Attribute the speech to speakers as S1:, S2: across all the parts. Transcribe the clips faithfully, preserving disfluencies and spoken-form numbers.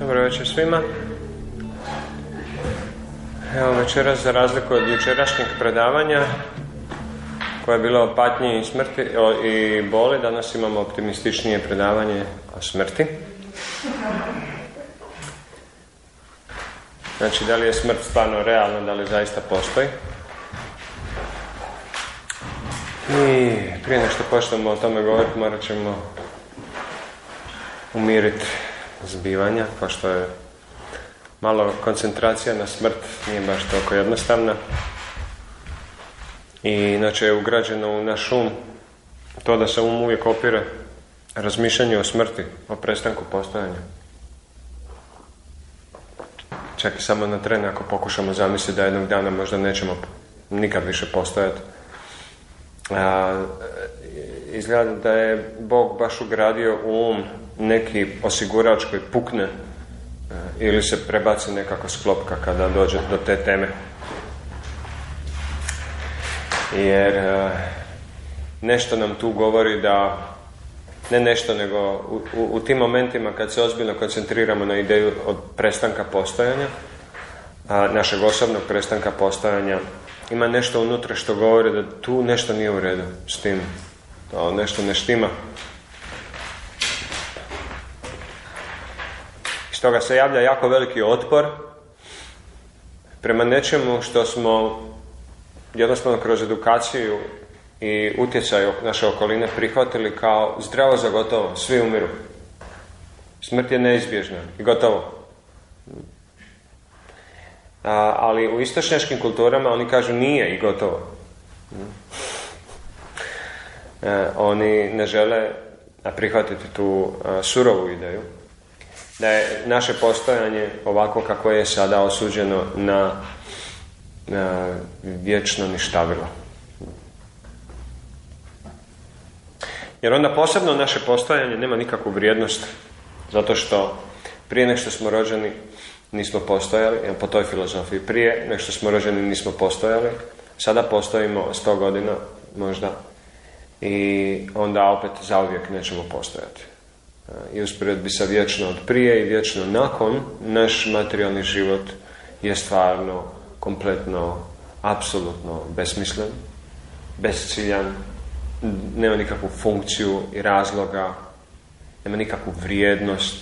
S1: Dobro večer svima. Evo večeras, za razliku od jučerašnjeg predavanja koje je bilo o patnji i smrti o, i boli, danas imamo optimističnije predavanje o smrti. Znači, da li je smrt stvarno realna, da li zaista postoji. I prije nego što počnemo o tome govoriti, morat ćemo umiriti zbivanja, pošto je malo koncentracija na smrt nije baš toliko jednostavna. I inače je ugrađeno u naš um to da se um uvijek opire razmišljanju o smrti, o prestanku postojanja. Čak i samo na tren ako pokušamo zamisliti da jednog dana možda nećemo nikad više postojati. A, izgleda da je Bog baš ugradio u um neki osigurač koji pukne ili se prebaci nekako sklopka kada dođe do te teme. Jer nešto nam tu govori da, ne nešto, nego u, u, u tim momentima kad se ozbiljno koncentriramo na ideju od prestanka postojanja, a, našeg osobnog prestanka postojanja, ima nešto unutra što govori da tu nešto nije u redu s tim, to nešto ne štima. Stoga se javlja jako veliki otpor prema nečemu što smo jednostavno kroz edukaciju i utjecaj naše okoline prihvatili kao zdravo za gotovo. Svi umiru. Smrt je neizbježna i gotovo. A, ali u istočnjačkim kulturama oni kažu nije i gotovo. E, oni ne žele prihvatiti tu a, surovu ideju da je naše postojanje ovako kako je sada osuđeno na, na vječno ništavilo. Jer onda posebno naše postojanje nema nikakvu vrijednost, zato što prije nego što smo rođeni nismo postojali, po toj filozofiji, prije nego što smo rođeni nismo postojali, sada postojimo sto godina možda i onda opet zauvijek nećemo postojati. I usporedbi sa vječno od prije i vječno nakon, naš materijalni život je stvarno, kompletno, apsolutno besmislen, besciljan, nema nikakvu funkciju i razloga, nema nikakvu vrijednost.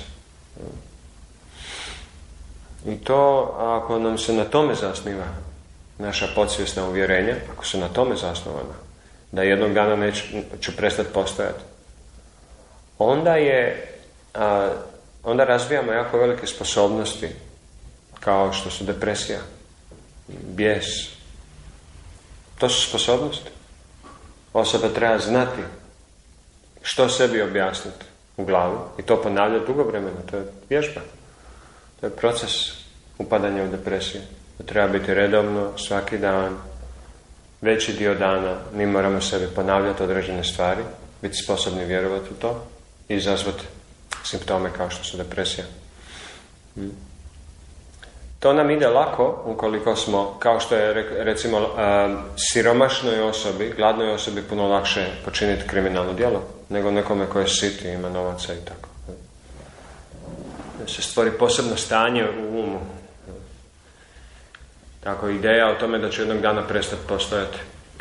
S1: I to, ako nam se na tome zasniva naša podsvjesna uvjerenja, ako su na tome zasnovana, da jednog dana neću, ću prestati postojati, onda je, a, onda razvijamo jako velike sposobnosti, kao što su depresija, bijes. To su sposobnosti. Osoba treba znati što sebi objasniti u glavu i to ponavljati dugo vremena. To je vježba. To je proces upadanja u depresiju. To treba biti redovno, svaki dan, veći dio dana. Mi moramo sebi ponavljati određene stvari, biti sposobni vjerovati u to i izazvati simptome kao što su depresija. Hmm. To nam ide lako ukoliko smo, kao što je recimo uh, siromašnoj osobi, gladnoj osobi puno lakše počiniti kriminalno djelo nego nekome koje je sit i ima novaca i tako. Da se stvori posebno stanje u umu. Tako, ideja o tome da će jednog dana prestati postojati.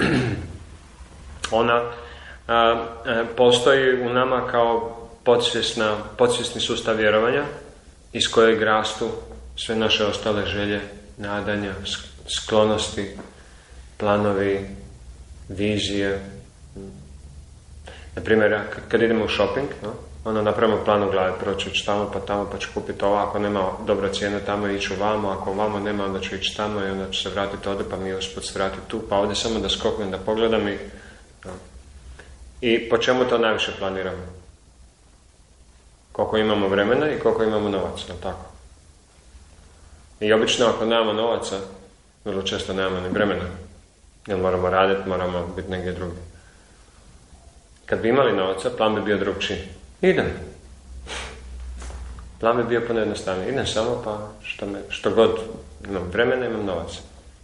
S1: Ona a, a, postoji u nama kao podsvjesna, podsvjesni sustav vjerovanja iz kojeg rastu sve naše ostale želje, nadanja, sklonosti, planovi, vizije. Naprimjer, kad idemo u shopping, no, onda napravimo plan u glavi, prvo ću ići tamo, pa tamo, pa ću kupiti ovo, ako nema dobra cijena tamo, ići vamo, ako vamo nema, onda ću ići tamo i onda ću se vratiti ovdje, pa mi usput se vratiti tu, pa ovdje samo da skoknem, da pogledam i... No. I po čemu to najviše planiramo? Koliko imamo vremena i koliko imamo novaca, tako? I obično ako nemamo novaca, vrlo često nemamo ni vremena. Jer moramo raditi, moramo biti negdje drugdje. Kad bi imali novaca, plan bi bio drugčiji. Idem. Plan bi bio puno jednostavniji. Idem samo pa što, me, što god imam vremena, imam novaca.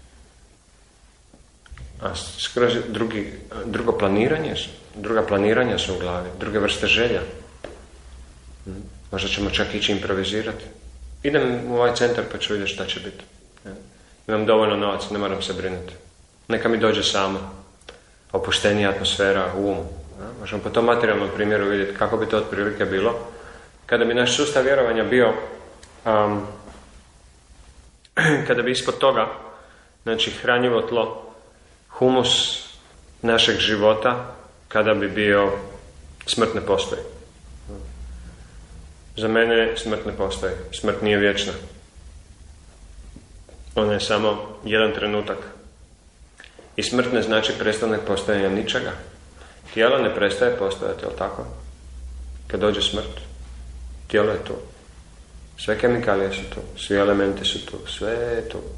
S1: A skroz drugi, drugo planiranje, druga planiranja su u glavi, druge vrste želja. Možda ćemo čak ići improvizirati. idem u ovaj centar pa ću vidjeti šta će biti. Imam dovoljno novaca, ne moram se brinuti. Neka mi dođe samo. Opuštenija atmosfera u umu. Možemo po tom materijalnom primjeru vidjeti kako bi to otprilike bilo. Kada bi naš sustav vjerovanja bio, um, kada bi ispod toga, znači hranjivo tlo, humus našeg života, kada bi bio smrt ne postoji. Za mene smrt ne postoji. Smrt nije vječna. Ona je samo jedan trenutak. I smrt ne znači prestanak postojanja ničega. Tijelo ne prestaje postojati, jel tako? Kad dođe smrt, tijelo je tu. Sve kemikalije su tu, svi elementi su tu, sve je tu.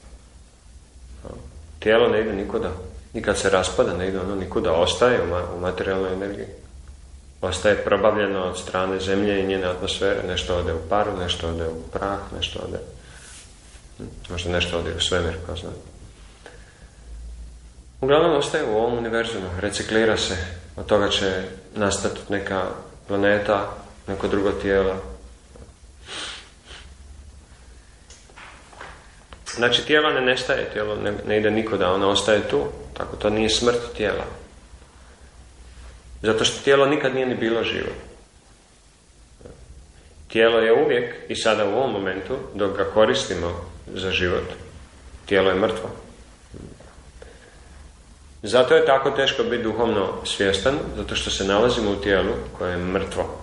S1: Tijelo ne ide nikuda. I kad se raspada, ne ide ono nikuda, ostaje u materijalnoj energiji. Ostaje probavljeno od strane zemlje i njene atmosfere. Nešto ode u paru, nešto ode u prah, nešto ode... Možda nešto ode u svemir, ko zna. Uglavnom ostaje u ovom univerzumu, reciklira se. Od toga će nastati neka planeta, neko drugo tijelo. Znači tijelo ne nestaje, tijelo ne, ne ide nikuda, ono ostaje tu. Tako to nije smrt tijela. Zato što tijelo nikad nije ni bilo živo. Tijelo je uvijek i sada u ovom momentu, dok ga koristimo za život, tijelo je mrtvo. Zato je tako teško biti duhovno svjestan, zato što se nalazimo u tijelu koje je mrtvo.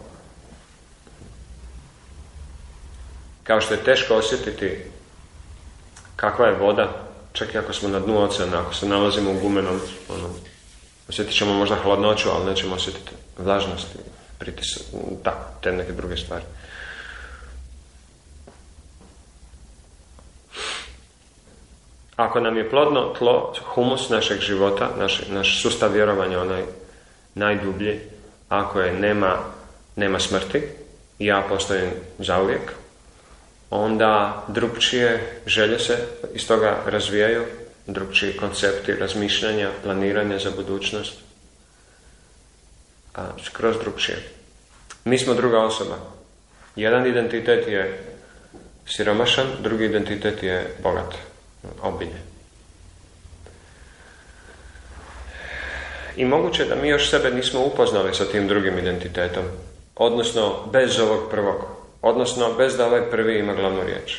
S1: Kao što je teško osjetiti kakva je voda, čak i ako smo na dnu oceana, ako se nalazimo u gumenom, ono, osjetit ćemo možda hladnoću, ali nećemo osjetiti vlažnost, pritisak, tako, te neke druge stvari. Ako nam je plodno tlo, humus našeg života, naš, naš sustav vjerovanja, onaj najdublji, ako je nema, nema smrti, ja postojim zauvijek, onda drugčije želje se iz toga razvijaju, drugčiji koncepti razmišljanja, planiranja za budućnost, a skroz drugčije. Mi smo druga osoba. Jedan identitet je siromašan, drugi identitet je bogat, obilje. I moguće da mi još sebe nismo upoznali sa tim drugim identitetom, odnosno bez ovog prvog, odnosno bez da ovaj prvi ima glavnu riječ.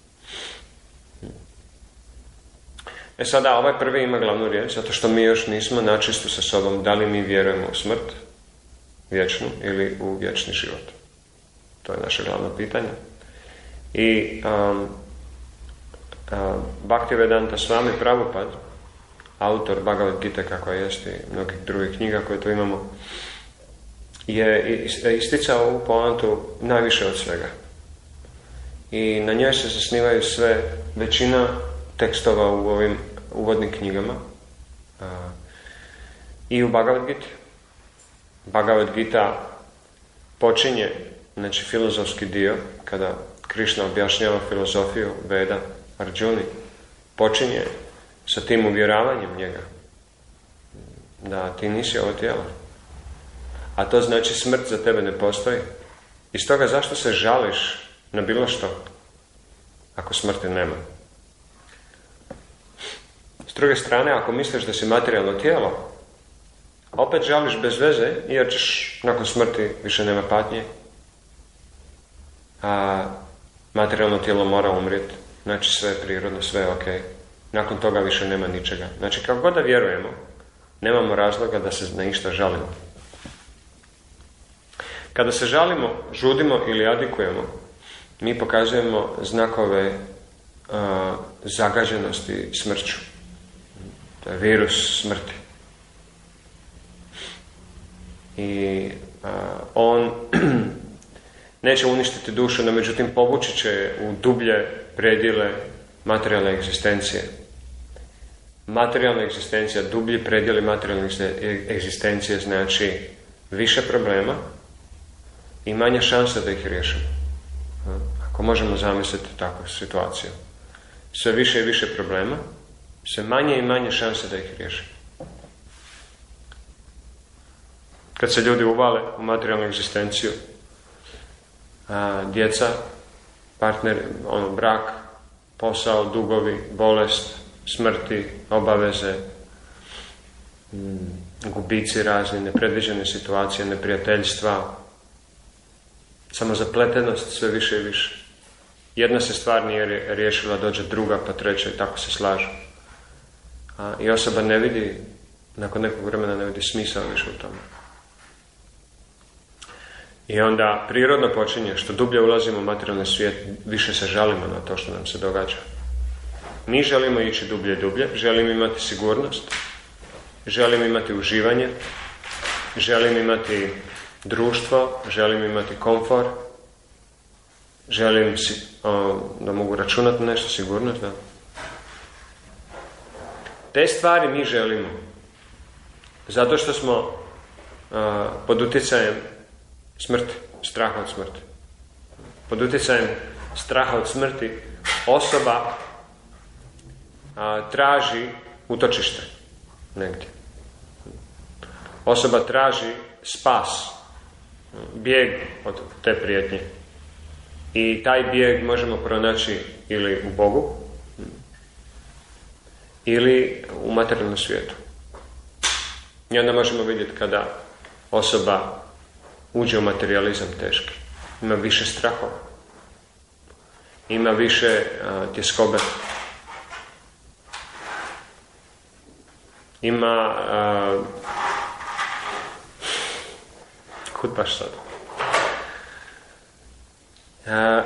S1: E sada, ovaj prvi ima glavnu riječ, zato što mi još nismo načistu sa sobom, da li mi vjerujemo u smrt, vječnu, ili u vječni život. To je naše glavno pitanje. I um, um, Bhaktivedanta Swami Prabhupada, autor Bhagavad Gita kakva jest i mnogih drugih knjiga koje tu imamo, je isticao ovu poantu najviše od svega. I na njoj se zasnivaju sve, većina tekstova u ovim uvodnim knjigama uh, i u Bhagavad Gita. Bhagavad Gita počinje, znači filozofski dio, kada Krišna objašnjava filozofiju Veda Arjuni, počinje sa tim uvjeravanjem njega da ti nisi ovo tijelo. A to znači smrt za tebe ne postoji. I stoga zašto se žališ na bilo što ako smrti nema? S druge strane, ako misliš da si materijalno tijelo, opet žališ bez veze, jer ćeš nakon smrti više nema patnje. A materijalno tijelo mora umrijeti. Znači sve je prirodno, sve je ok. Nakon toga više nema ničega. Znači kako god da vjerujemo, nemamo razloga da se na išta žalimo. Kada se žalimo, žudimo ili adikujemo, mi pokazujemo znakove uh, zagađenosti smrću. To je virus smrti. I uh, on neće uništiti dušu, no međutim povući će u dublje predjele materijalne egzistencije. Materijalna egzistencija, dublji predjeli materijalne egzistencije znači više problema i manja šansa da ih riješimo. Ako možemo zamisliti takvu situaciju. Sve više i više problema, sve manje i manje šanse da ih riješimo. Kad se ljudi uvale u materijalnu egzistenciju, a, djeca partner, ono, brak, posao, dugovi, bolest, smrti, obaveze, gubici razni, nepredviđene situacije, neprijateljstva, samozapletenost sve više i više. Jedna se stvar nije riješila, dođe druga, pa treća i tako se slažu. A, i osoba ne vidi, nakon nekog vremena ne vidi smisao više u tome. I onda prirodno počinje, što dublje ulazimo u materijalni svijet, više se žalimo na to što nam se događa. Mi želimo ići dublje i dublje, želimo imati sigurnost, želim imati uživanje, želim imati društvo, želim imati komfor, želim si, o, da mogu računati na nešto, sigurnost, da. Te stvari mi želimo, zato što smo a, pod utjecajem smrti, straha od smrti. Pod utjecajem straha od smrti osoba a, traži utočište negdje. Osoba traži spas, bijeg od te prijetnje. I taj bijeg možemo pronaći ili u Bogu, ili u materijalnom svijetu. I onda možemo vidjeti kada osoba uđe u materializam teški. Ima više strahova. Ima više a, tjeskobe. Ima... A, kud baš sad? A,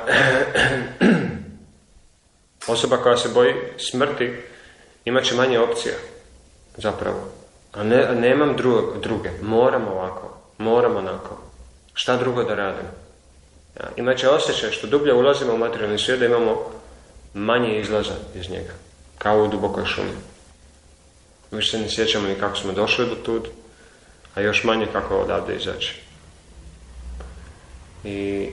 S1: osoba koja se boji smrti imat će manje opcija, zapravo. A ne, nemam dru, druge. Moram ovako. Moram onako. Šta drugo da radim? Ja, imat će osjećaj što dublje ulazimo u materijalni svijet da imamo manje izlaza iz njega. Kao u dubokoj šumi. Više se ne sjećamo ni kako smo došli do tud, a još manje kako odavde izaći. I,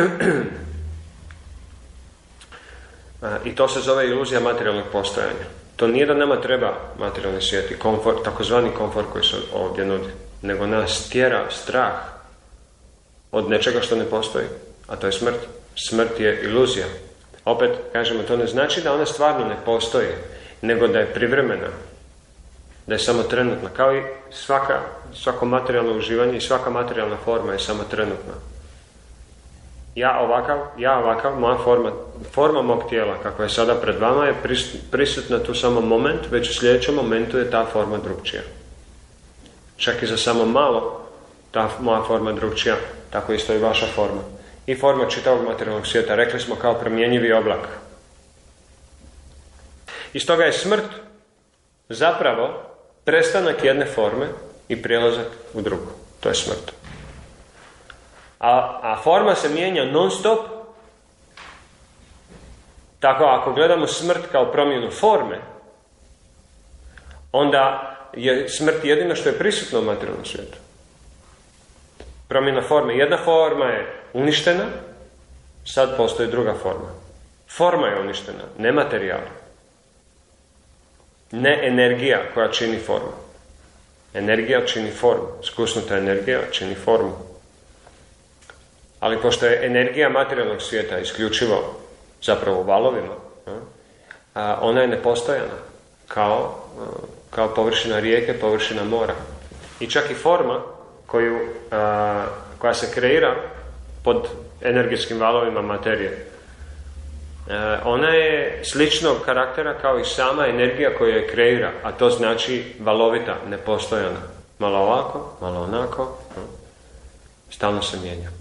S1: I to se zove iluzija materijalnog postojanja. To nije da nama treba materijalni svijet i komfort, takozvani komfort koji se ovdje nudi, nego nas tjera strah od nečega što ne postoji, a to je smrt. Smrt je iluzija. Opet, kažemo, to ne znači da ona stvarno ne postoji, nego da je privremena, da je samo trenutna. Kao i svaka, svako materijalno uživanje i svaka materijalna forma je samo trenutna. Ja ovakav, ja ovakav, moja forma, forma mog tijela, kako je sada pred vama, je prisutna tu samo moment, već u sljedećem momentu je ta forma drugčija. Čak i za samo malo ta moja forma drugčija, tako isto i vaša forma. I forma čitavog materijalnog svijeta, rekli smo, kao promjenjivi oblak. I stoga je smrt zapravo prestanak jedne forme i prijelazak u drugu. To je smrt. A, a forma se mijenja non stop. Tako ako gledamo smrt kao promjenu forme, onda je smrt jedino što je prisutno u materijalnom svijetu. Promjena forme. Jedna forma je uništena, sad postoji druga forma. Forma je uništena, ne materijal. Ne energija koja čini formu. Energija čini formu. Skusnuta energija čini formu. Ali pošto je energija materijalnog svijeta isključivo zapravo u valovima, ona je nepostojana. Kao, kao površina rijeke, površina mora. I čak i forma koju, koja se kreira pod energetskim valovima materije, ona je sličnog karaktera kao i sama energija koja je kreira, a to znači valovita, nepostojana. Malo ovako, malo onako, stalno se mijenja.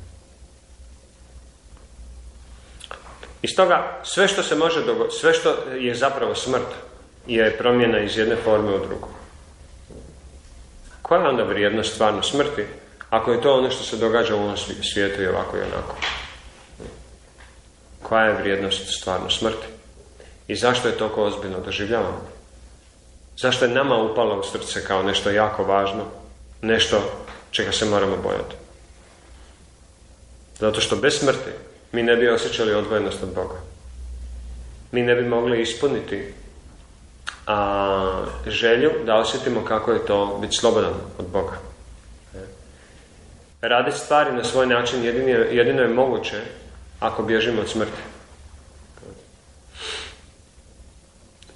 S1: I stoga sve što se može dogoditi, sve što je zapravo smrt, je promjena iz jedne forme u drugu. Koja je onda vrijednost stvarno smrti, ako je to ono što se događa u ovom svijetu i ovako i onako? Koja je vrijednost stvarno smrti? I zašto je toliko ozbiljno doživljavamo? Zašto je nama upalo u srce kao nešto jako važno, nešto čega se moramo bojati? Zato što bez smrti mi ne bi osjećali odvojenost od Boga. Mi ne bi mogli ispuniti a, želju da osjetimo kako je to biti slobodan od Boga. Raditi stvari na svoj način jedino je, jedino je moguće ako bježimo od smrti.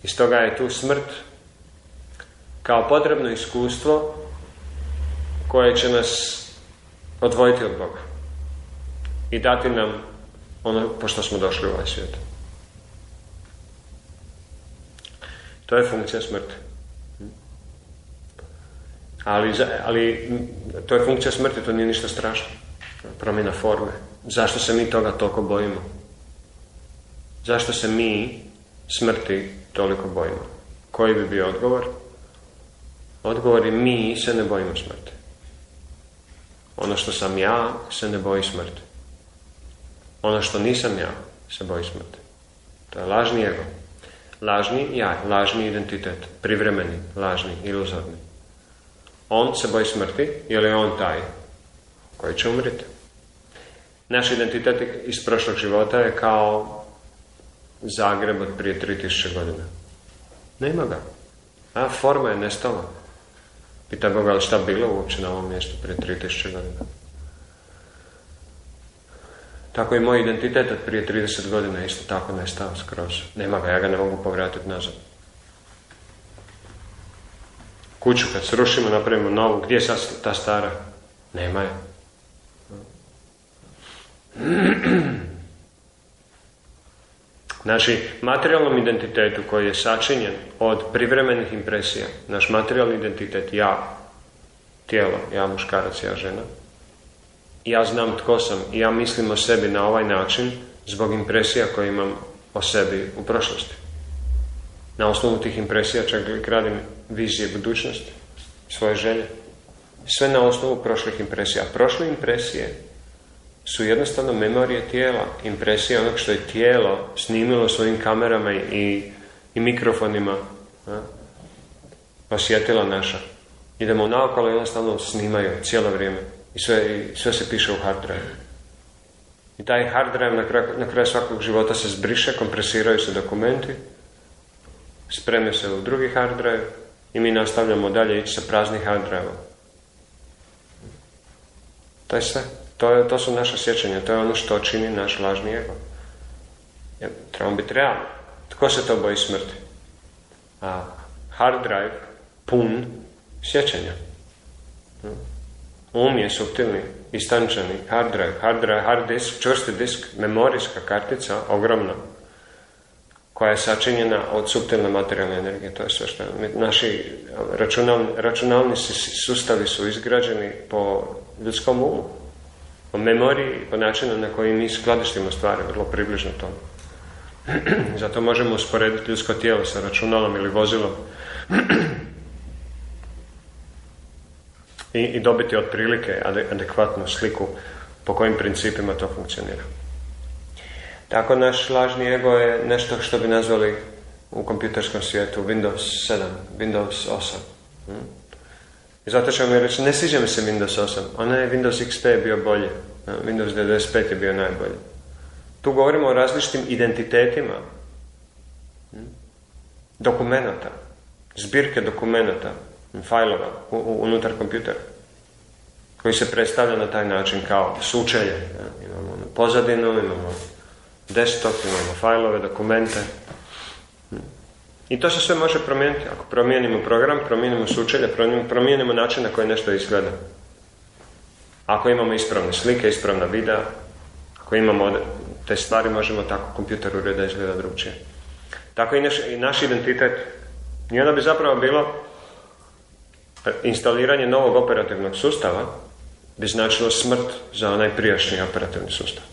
S1: I stoga je tu smrt kao potrebno iskustvo koje će nas odvojiti od Boga i dati nam ono pošto smo došli u ovaj svijet. To je funkcija smrti. Ali, ali to je funkcija smrti, to nije ništa strašno. Promjena forme. Zašto se mi toga toliko bojimo? Zašto se mi smrti toliko bojimo? Koji bi bio odgovor? Odgovor je mi se ne bojimo smrti. Ono što sam ja se ne boji smrti. Ono što nisam ja se boji smrti. To je lažni ego. Lažni ja, lažni identitet. Privremeni, lažni, iluzorni. On se boji smrti jer je on taj koji će umriti. Naš identitet iz prošlog života je kao Zagreb od prije tri tisuće godina. Nema ga. A forma je nestala. Pita Boga, ali šta bilo uopće na ovom mjestu prije tri tisuće godina? Tako i moj identitet od prije trideset godina je isto tako nestao skroz. Nema ga, ja ga ne mogu povratiti nazad. Kuću kad srušimo, napravimo novu, gdje je sad ta stara? Nema je. Naši materijalnom identitetu koji je sačinjen od privremenih impresija, naš materijalni identitet, ja, tijelo, ja muškarac, ja žena, ja znam tko sam i ja mislim o sebi na ovaj način zbog impresija koje imam o sebi u prošlosti. Na osnovu tih impresija čak gradim vizije budućnosti, svoje želje. Sve na osnovu prošlih impresija. A prošle impresije su jednostavno memorije tijela, impresije onog što je tijelo snimilo svojim kamerama i, i mikrofonima, a? osjetila naša. Idemo naokolo i jednostavno snimaju cijelo vrijeme i sve, i sve se piše u hard drive. I taj hard drive na kraju, na kraju svakog života se zbriše, kompresiraju se dokumenti, spreme se u drugi hard drive i mi nastavljamo dalje ići sa praznih hard drive-a. To je sve. To, je, to su naša sjećanja, to je ono što čini naš lažni ego. Jer trebamo biti realni. Tko se to boji smrti? A hard drive pun sjećanja. Um je suptilni, istančani, hard drive, hard drive, hard disk, čvrsti disk, memorijska kartica, ogromna, koja je sačinjena od suptilne materijalne energije. To je sve što je. Naši računalni, računalni sustavi su izgrađeni po ljudskom umu, po memoriji, po načinu na koji mi skladištimo stvari, vrlo približno tome. Zato možemo usporediti ljudsko tijelo sa računalom ili vozilom i, i dobiti otprilike adekvatnu sliku po kojim principima to funkcionira. Tako naš lažni ego je nešto što bi nazvali u kompjuterskom svijetu Windows sedam, Windows osam. I zato ćemo mi reći, ne sviđa mi se Windows osam, ona je Windows X P je bio bolje, Windows devedeset pet je bio najbolji. Tu govorimo o različitim identitetima, dokumenata, zbirke dokumenata, fajlova unutar kompjutera, koji se predstavlja na taj način kao sučelje. Imamo pozadinu, imamo desktop, imamo fajlove, dokumente. I to se sve može promijeniti. Ako promijenimo program, promijenimo sučelje, promijenimo način na koji nešto izgleda. Ako imamo ispravne slike, ispravna videa, ako imamo te stvari, možemo tako kompjuter urediti da izgleda drugčije. Tako i naš, i naš identitet. I onda bi zapravo bilo instaliranje novog operativnog sustava bi značilo smrt za onaj prijašnji operativni sustav.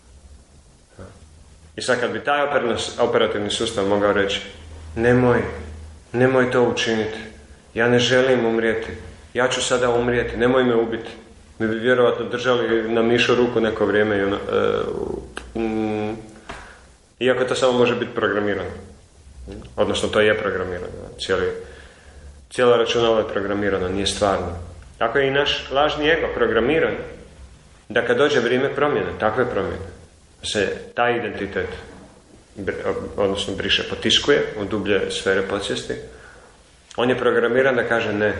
S1: I sad kad bi taj operativni sustav mogao reći, nemoj, nemoj to učiniti, ja ne želim umrijeti, ja ću sada umrijeti, nemoj me ubiti. Mi bi vjerovatno držali na mišu ruku neko vrijeme, i ono, uh, um, iako to samo može biti programirano. Odnosno to je programirano. Cijeli, cijela računala je programirana, nije stvarno. Tako je i naš lažni ego programiran da kad dođe vrijeme promjene, takve promjene, se taj identitet, odnosno briše, potiskuje u dublje sfere podsvijesti, on je programiran da kaže ne.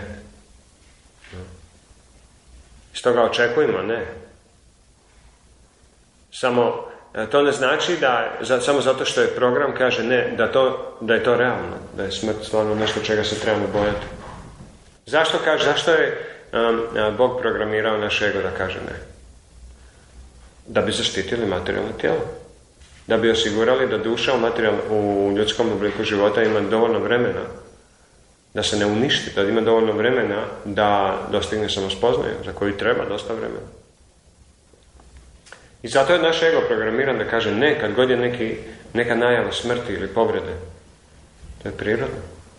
S1: Stoga očekujemo ne. Samo to ne znači da, za, samo zato što je program kaže ne, da, to, da je to realno, da je smrt stvarno nešto čega se trebamo bojati. Zašto kaže, zašto je um, Bog programirao naš ego da kaže ne? Da bi zaštitili materijalno tijelo. Da bi osigurali da duša u, u ljudskom obliku života ima dovoljno vremena da se ne uništi, da ima dovoljno vremena da dostigne samospoznaju, za koju treba dosta vremena. I zato je naš ego programiran da kaže ne, kad god je neki, neka najava smrti ili povrede. To je prirodno.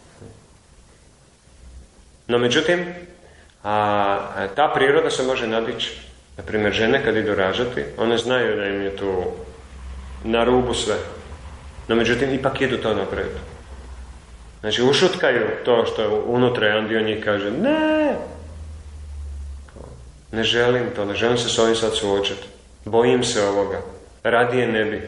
S1: No međutim, a, a ta priroda se može nadići. Na primjer, žene kad idu rađati, one znaju da im je tu na rubu sve. No međutim, ipak idu to naprijed. Znači, ušutkaju to što je unutra, jedan dio njih kaže ne, ne želim to, ne želim se s ovim sad suočiti. Bojim se ovoga. Radije ne bi.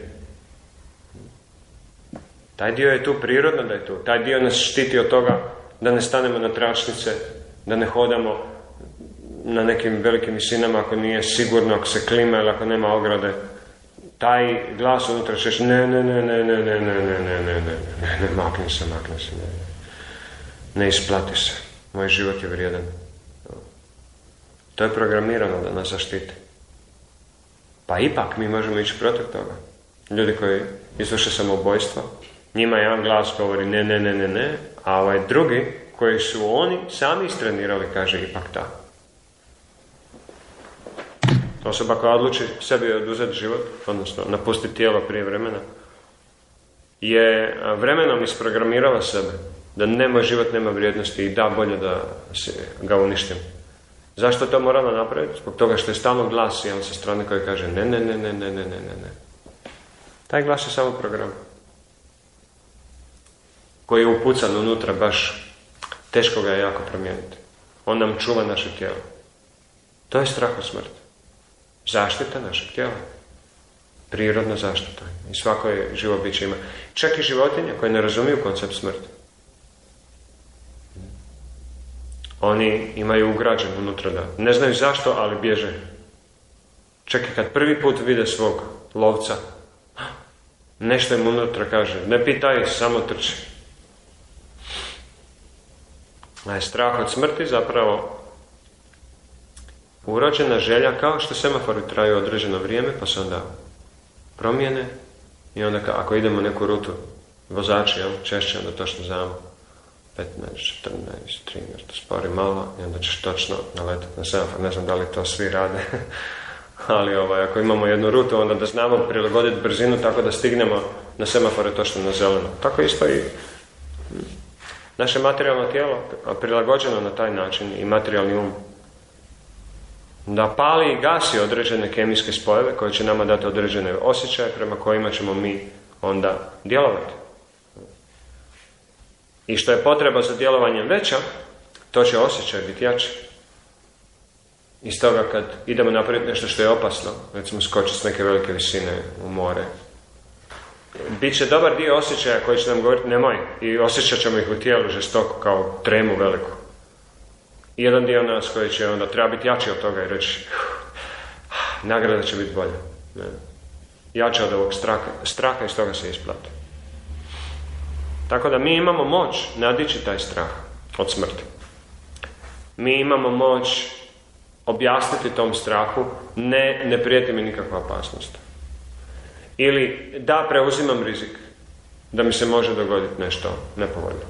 S1: Taj dio je tu prirodno da je tu. Taj dio nas štiti od toga da ne stanemo na tračnice, da ne hodamo na nekim velikim visinama ako nije sigurno, ako se klima ili ako nema ograde. Taj glas unutra će ne, ne, ne, ne, ne, ne, ne, ne, ne, ne, ne, ne, ne, makni se, makni se, ne, ne isplati se. Moj život je vrijedan. To je programirano da nas zaštiti. Pa ipak mi možemo ići protiv toga. Ljudi koji izvrše samoubojstva, njima jedan glas govori ne, ne, ne, ne, ne, a ovaj drugi koji su oni sami istrenirali kaže ipak da. Osoba koja odluči sebi oduzeti život, odnosno napustiti tijelo prije vremena, je vremenom isprogramirala sebe da ne, moj život nema vrijednosti i da bolje da ga uništim. Zašto to morala napraviti? Zbog toga što je stalno glas jedan sa strane koji kaže ne, ne, ne, ne, ne, ne, ne, ne. Taj glas je samo program koji je upucan unutra, baš teško ga je jako promijeniti. On nam čuva naše tijelo. To je strah od smrti. Zaštita našeg tijela. Prirodna zaštita. I svako je živo biće ima. Čak i životinje koje ne razumiju koncept smrti. Oni imaju ugrađen unutra da ne znaju zašto, ali bježe. Čak i kad prvi put vide svog lovca, nešto im unutra kaže, ne pitaj, samo trči. A je strah od smrti zapravo urođena želja, kao što semafori traju određeno vrijeme, pa se onda promijene i onda ako idemo neku rutu vozači, jel, češće, onda točno znamo petnaest, četrnaest, trinaest, spori malo i onda ćeš točno naletati na semafor. Ne znam da li to svi rade, ali ovaj, ako imamo jednu rutu, onda da znamo prilagoditi brzinu tako da stignemo na semafore točno na zeleno. Tako isto i naše materijalno tijelo prilagođeno na taj način i materijalni um. Da pali i gasi određene kemijske spojeve koje će nama dati određene osjećaje prema kojima ćemo mi onda djelovati. I što je potreba za djelovanjem veća, to će osjećaj biti jači. I stoga kad idemo napraviti nešto što je opasno, recimo skočiti s neke velike visine u more, bit će dobar dio osjećaja koji će nam govoriti nemoj, i osjećat ćemo ih u tijelu žestoko kao tremu veliku. I jedan dio nas koji će onda treba biti jači od toga i reći nagrada će biti bolja. Ne. Jača od ovog straha, straha iz toga se isplati. Tako da mi imamo moć nadići taj strah od smrti. Mi imamo moć objasniti tom strahu ne, ne prijeti mi nikakva opasnost. Ili da preuzimam rizik da mi se može dogoditi nešto nepovoljno.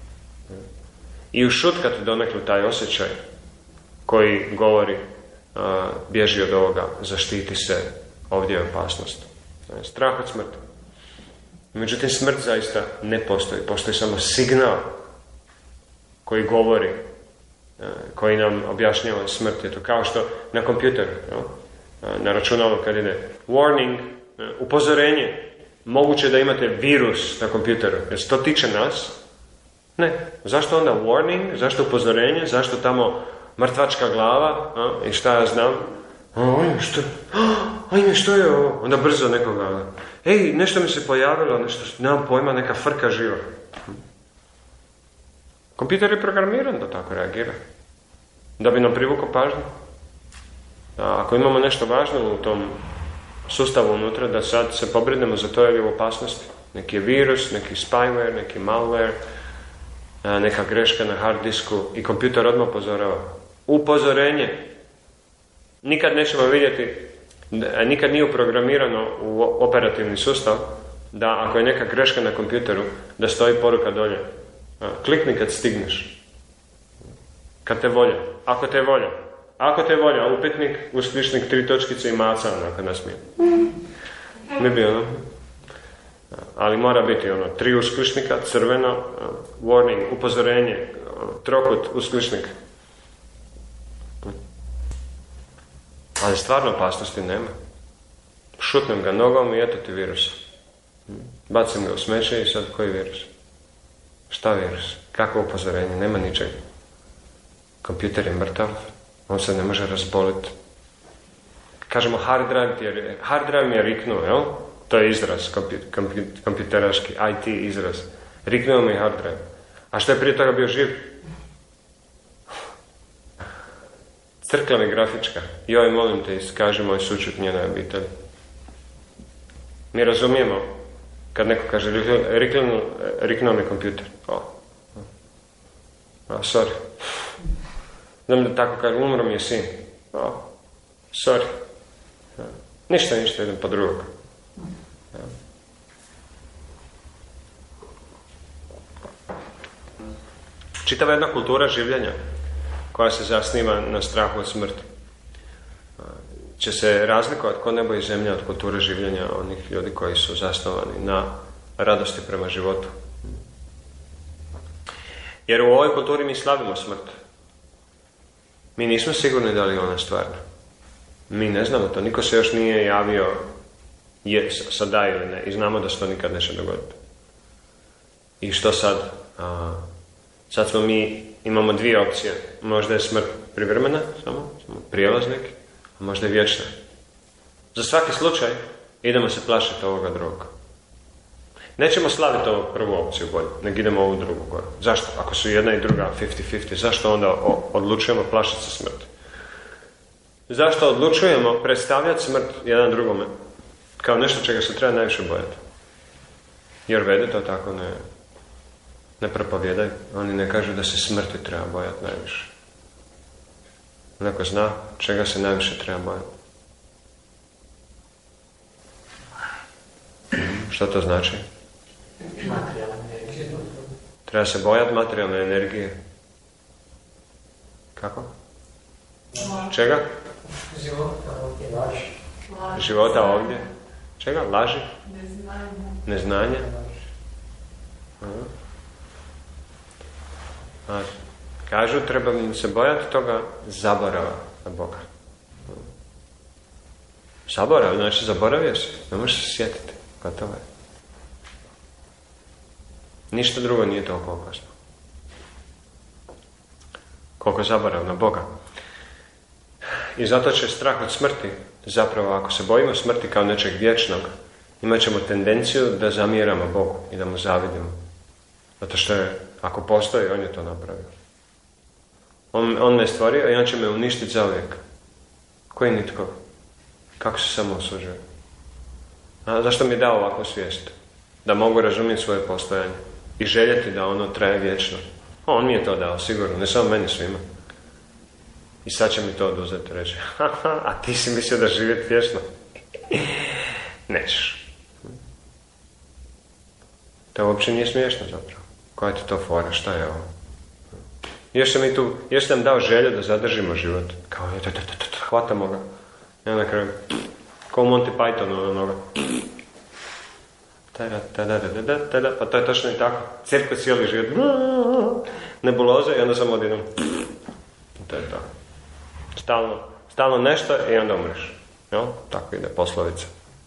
S1: I ušutkati donekle taj osjećaj koji govori uh, bježi od ovoga, zaštiti se, ovdje je opasnost. Strah od smrti. Međutim, smrt zaista ne postoji. Postoji samo signal koji govori, uh, koji nam objašnjava smrt. Je to kao što na kompjuteru, uh, na računalu kad ide warning, uh, upozorenje. Moguće da imate virus na kompjuteru. Jer se to tiče nas? Ne. Zašto onda warning? Zašto upozorenje? Zašto tamo mrtvačka glava? A? I šta ja znam? Ajme, što, ajme, što je ovo? Onda brzo nekoga. Ej, nešto mi se pojavilo, nešto, nemam pojma, neka frka živa. Kompjuter je programiran da tako reagira. Da bi nam privukao pažnju. A ako imamo nešto važno u tom sustavu unutra, da sad se pobrinemo za to, jer je u opasnosti. Neki je virus, neki spyware, neki malware, neka greška na hard disku i kompjuter odmah upozorava. Upozorenje. Nikad nećemo vidjeti, nikad nije uprogramirano u operativni sustav da ako je neka greška na kompjuteru, da stoji poruka dolje. Klikni kad stigneš. Kad te volja. Ako te volja. Ako te volja, upitnik, uskličnik, tri točkice i maca, onako nasmije. Ne bi ono. Ali mora biti ono, tri uskličnika, crveno, warning, upozorenje, trokut, uskličnik. Ali stvarno opasnosti nema. Šutnem ga nogom i eto ti virus. Bacim ga u smeće i sad koji virus? Šta virus? Kako upozorenje? Nema ničega. Kompjuter je mrtav, on se ne može razboliti. Kažemo hard drive, je, hard drive mi je riknuo, jel? To je izraz, kompi, kompi, kompjuteraški, I T izraz. Riknuo mi je hard drive. A što je prije toga bio živ? Crkla mi grafička. Joj, molim te, iskaži moj sućut njenoj obitelji. Mi razumijemo kad neko kaže riknuo, riknuo mi kompjuter. O, o, sorry. Znam da tako kaže, umro mi je sin. O, sorry. Ništa, ništa, idem po drugog. Čitava jedna kultura življenja koja se zasniva na strahu od smrti će se razlikovati ko nebo i zemlja od kulture življenja onih ljudi koji su zasnovani na radosti prema životu. Jer u ovoj kulturi mi slavimo smrt. Mi nismo sigurni da li je ona stvarna. Mi ne znamo to. Niko se još nije javio je, sa da ili ne. I znamo da se to nikad neće dogoditi. I što sad? A, sad smo mi, imamo dvije opcije. Možda je smrt privremena, samo, samo prijelaz neki, a možda je vječna. Za svaki slučaj idemo se plašiti ovoga drugog. Nećemo slaviti ovu prvu opciju bolje, nego idemo ovu drugu gore. Zašto? Ako su jedna i druga fifty fifty, zašto onda odlučujemo plašiti se smrti? Zašto odlučujemo predstavljati smrt jedan drugome kao nešto čega se treba najviše bojati? Jer Vede to tako ne, ne propovjedaju. Oni ne kažu da se smrti treba bojati najviše. Neko zna čega se najviše treba bojati. Što to znači? Treba se bojati materijalne energije. Kako? Čega?
S2: Života ovdje. Laži.
S1: Života ovdje? Čega? Laži?
S2: Neznanje.
S1: Neznanje? A, kažu, treba se bojati toga zaborava na Boga. Zaborav, znači zaboravio si. Ne možeš se sjetiti. Gotovo je. Ništa drugo nije toliko opasno. Koliko zaborav na Boga. I zato će strah od smrti, zapravo ako se bojimo smrti kao nečeg vječnog, imat ćemo tendenciju da zamjeramo Bogu i da mu zavidimo. Zato što je, ako postoji, on je to napravio. On, on me stvorio i on će me uništiti zauvijek. Koji nitko? Kako se samo osuđuje? A zašto mi je dao ovakvu svijest? Da mogu razumjeti svoje postojanje i željeti da ono traje vječno. On mi je to dao, sigurno, ne samo meni, svima. I sad će mi to oduzeti, reći, a ti si mislio da živjeti vječno? Nećeš. To uopće nije smiješno zapravo. Koja ti to fora, šta je ovo? Još sam mi tu, još sam dao želju da zadržimo život. Kao, hvatamo ga. Ja na kraju, kao Monty Python, onoga. Pa to je točno i tako. Cirko cijeli život. Nebuloze i onda samo odjednom. To je to. Stalno, stalno nešto i onda umreš. Jel? Tako ide poslovica.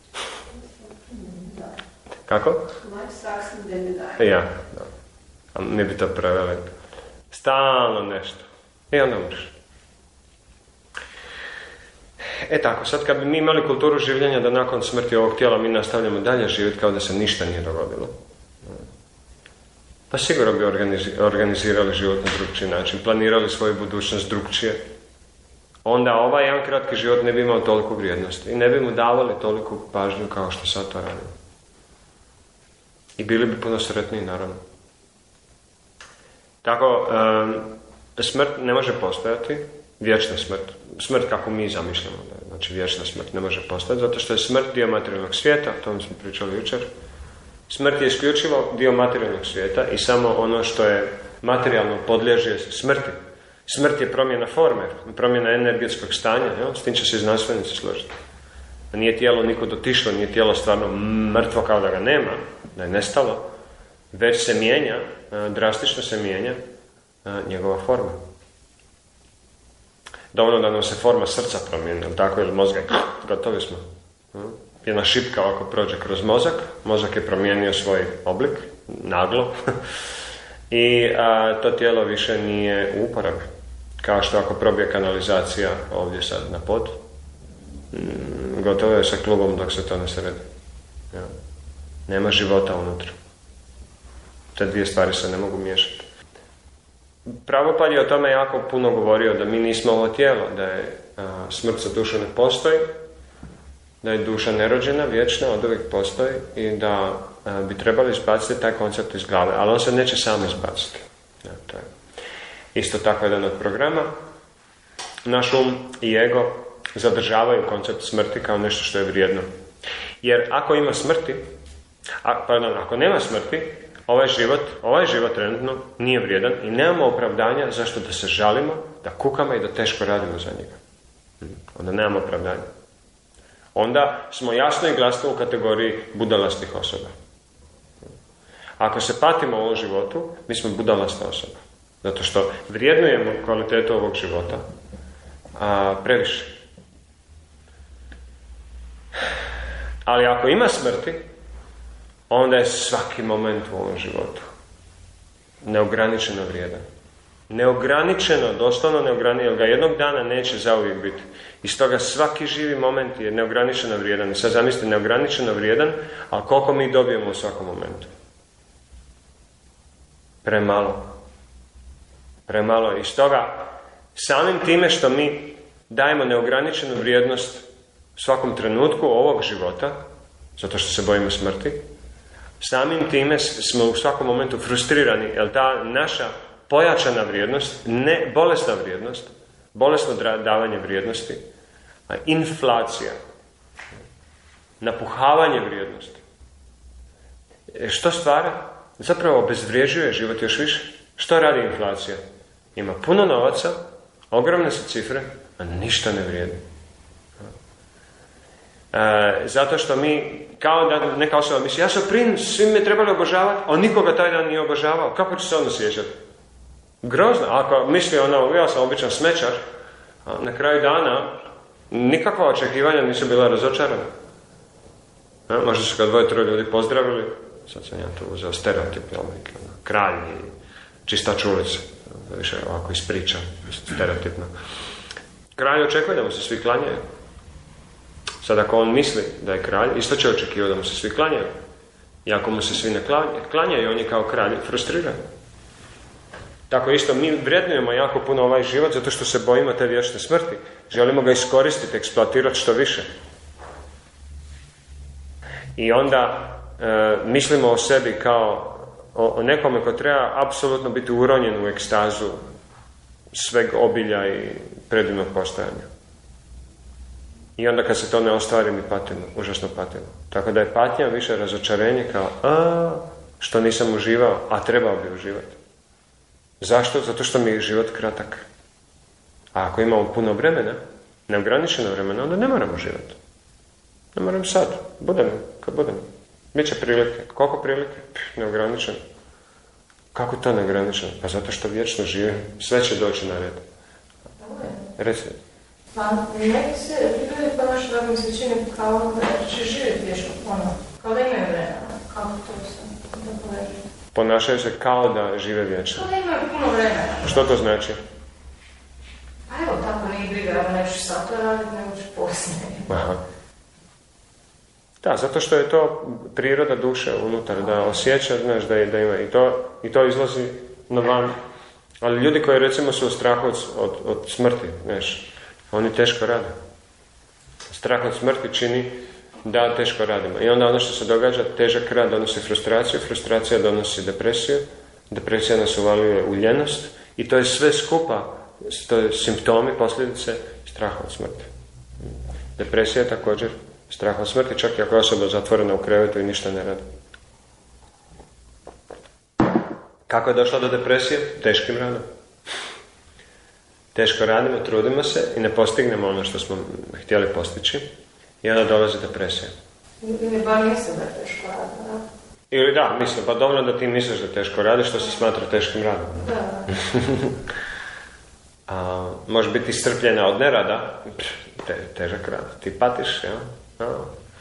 S1: Kako? Ja, da. A mi bi to preveli. Stalno nešto. I onda umreš. E tako, sad kad bi mi imali kulturu življenja da nakon smrti ovog tijela mi nastavljamo dalje živjeti kao da se ništa nije dogodilo. Pa sigurno bi organizirali život na drugčiji način, planirali svoju budućnost drugčije. onda ovaj jedan kratki život ne bi imao toliko vrijednosti i ne bi mu davali toliku pažnju kao što sad to radimo. I bili bi puno sretniji, naravno. Tako, um, smrt ne može postojati, vječna smrt. Smrt kako mi zamišljamo, znači vječna smrt ne može postojati, zato što je smrt dio materijalnog svijeta, o tom smo pričali jučer. Smrt je isključivo dio materijalnog svijeta i samo ono što je materijalno podliježe smrti. Smrt je promjena forme, promjena energetskog stanja, jel? S tim će se znanstvenici složiti. Nije tijelo nikud otišlo, nije tijelo stvarno mrtvo kao da ga nema, da je nestalo, već se mijenja, drastično se mijenja njegova forma. Dovoljno da nam se forma srca promijeni, ili tako, ili mozga, gotovi smo. Jedna šipka ovako prođe kroz mozak, mozak je promijenio svoj oblik, naglo, i a, to tijelo više nije u uporabi. Kao što ako probije kanalizacija ovdje sad na pod, gotovo je sa klubom dok se to ne sredi. Ja. Nema života unutra. Te dvije stvari se ne mogu miješati. Prabhupada je o tome jako puno govorio, da mi nismo ovo tijelo, da je a, smrt za dušu ne postoji, da je duša nerođena, vječna, od uvijek postoji i da a, bi trebali izbaciti taj koncept iz glave, ali on se neće sam izbaciti. Ja, to je isto tako jedan od programa. Naš um i ego zadržavaju koncept smrti kao nešto što je vrijedno. Jer ako ima smrti, a, pardon, ako nema smrti, ovaj život, ovaj život trenutno nije vrijedan i nemamo opravdanja zašto da se žalimo, da kukamo i da teško radimo za njega. Onda nemamo opravdanja. Onda smo jasno i glasno u kategoriji budalastih osoba. Ako se patimo u ovom životu, mi smo budalasta osoba. Zato što vrijednujemo kvalitetu ovog života a, previše. Ali ako ima smrti, onda je svaki moment u ovom životu neograničeno vrijedan. Neograničeno, doslovno neograničeno, jer ga jednog dana neće zauvijek biti. I stoga svaki živi moment je neograničeno vrijedan. I sad zamislite, neograničeno vrijedan, ali koliko mi dobijemo u svakom momentu? Premalo. Premalo. I stoga, samim time što mi dajemo neograničenu vrijednost svakom trenutku ovog života, zato što se bojimo smrti, samim time smo u svakom momentu frustrirani, jer ta naša pojačana vrijednost, ne bolesna vrijednost, bolesno davanje vrijednosti, a inflacija, napuhavanje vrijednosti. Što stvara? Zapravo obezvrijeđuje život još više. Što radi inflacija? Ima puno novaca, ogromne su cifre, a ništa ne vrijedi. E, zato što mi, kao da neka osoba misli, ja sam princ, svi me trebali obožavati, a nikoga taj dan nije obožavao. Kako će se onda sjećati? Grozno. Ako misli ono, ja sam običan smećar, a na kraju dana nikakva očekivanja nisu bila razočarana. E, možda su kad dvoje troje ljudi pozdravili, sad sam ja to uzeo stereotip, jel, kralj i čistač ulice, više ovako ispriča, stereotipno. Kralj očekuje da mu se svi klanjaju. Sad ako on misli da je kralj, isto će očekivati da mu se svi klanjaju. I ako mu se svi ne klanjaju, on je kao kralj frustriran. Tako isto, mi vrednujemo jako puno ovaj život zato što se bojimo te vječne smrti. Želimo ga iskoristiti, eksploatirati što više. I onda e, mislimo o sebi kao o, o nekome ko treba apsolutno biti uronjen u ekstazu sveg obilja i predivnog postojanja. I onda kad se to ne ostvari, mi patimo, užasno patimo. Tako da je patnja više razočarenje kao, a, što nisam uživao, a trebao bi uživati. Zašto? Zato što mi je život kratak. A ako imamo puno vremena, neograničeno vremena, onda ne moramo uživati. Ne moram sad, budemo, kad budemo. Biće prilike. Koliko prilike? Pff, neograničeno. Kako to neograničeno? Pa zato što vječno žive, sve će doći na red. Reci.
S2: Pa, neki se ljudi ponašaju da mi se čini kao da će živjeti vječno, ono, kao da imaju vremena. Kako to se da poveže?
S1: Ponašaju se kao da žive vječno.
S2: Kao da imaju puno vremena.
S1: Što to znači?
S2: Pa evo, tako nije briga, da neću sad to raditi, nego ću poslije.
S1: Aha. Da, zato što je to priroda duše unutar, da osjeća, znaš, da, je, da ima i to, i to izlazi na van. Ali ljudi koji recimo su u strahu od, od, od smrti, znaš, Oni teško rade. Strah od smrti čini da teško radimo. I onda ono što se događa, težak rad donosi frustraciju, frustracija donosi depresiju, depresija nas uvaljuje u ljenost i to je sve skupa, to je simptomi, posljedice straha od smrti. Depresija je također strah od smrti, čak i ako je osoba zatvorena u krevetu i ništa ne radi. Kako je došla do depresije? Teškim radom. Teško radimo, trudimo se i ne postignemo ono što smo htjeli postići i onda dolazi depresija.
S2: Ili bar misle da je teško radno, da?
S1: Ili da, mislim, pa dovoljno da ti misliš da teško radiš, što se smatra teškim radom.
S2: Da.
S1: A, može biti iscrpljena od nerada, te, težak rad, ti patiš, ja? A.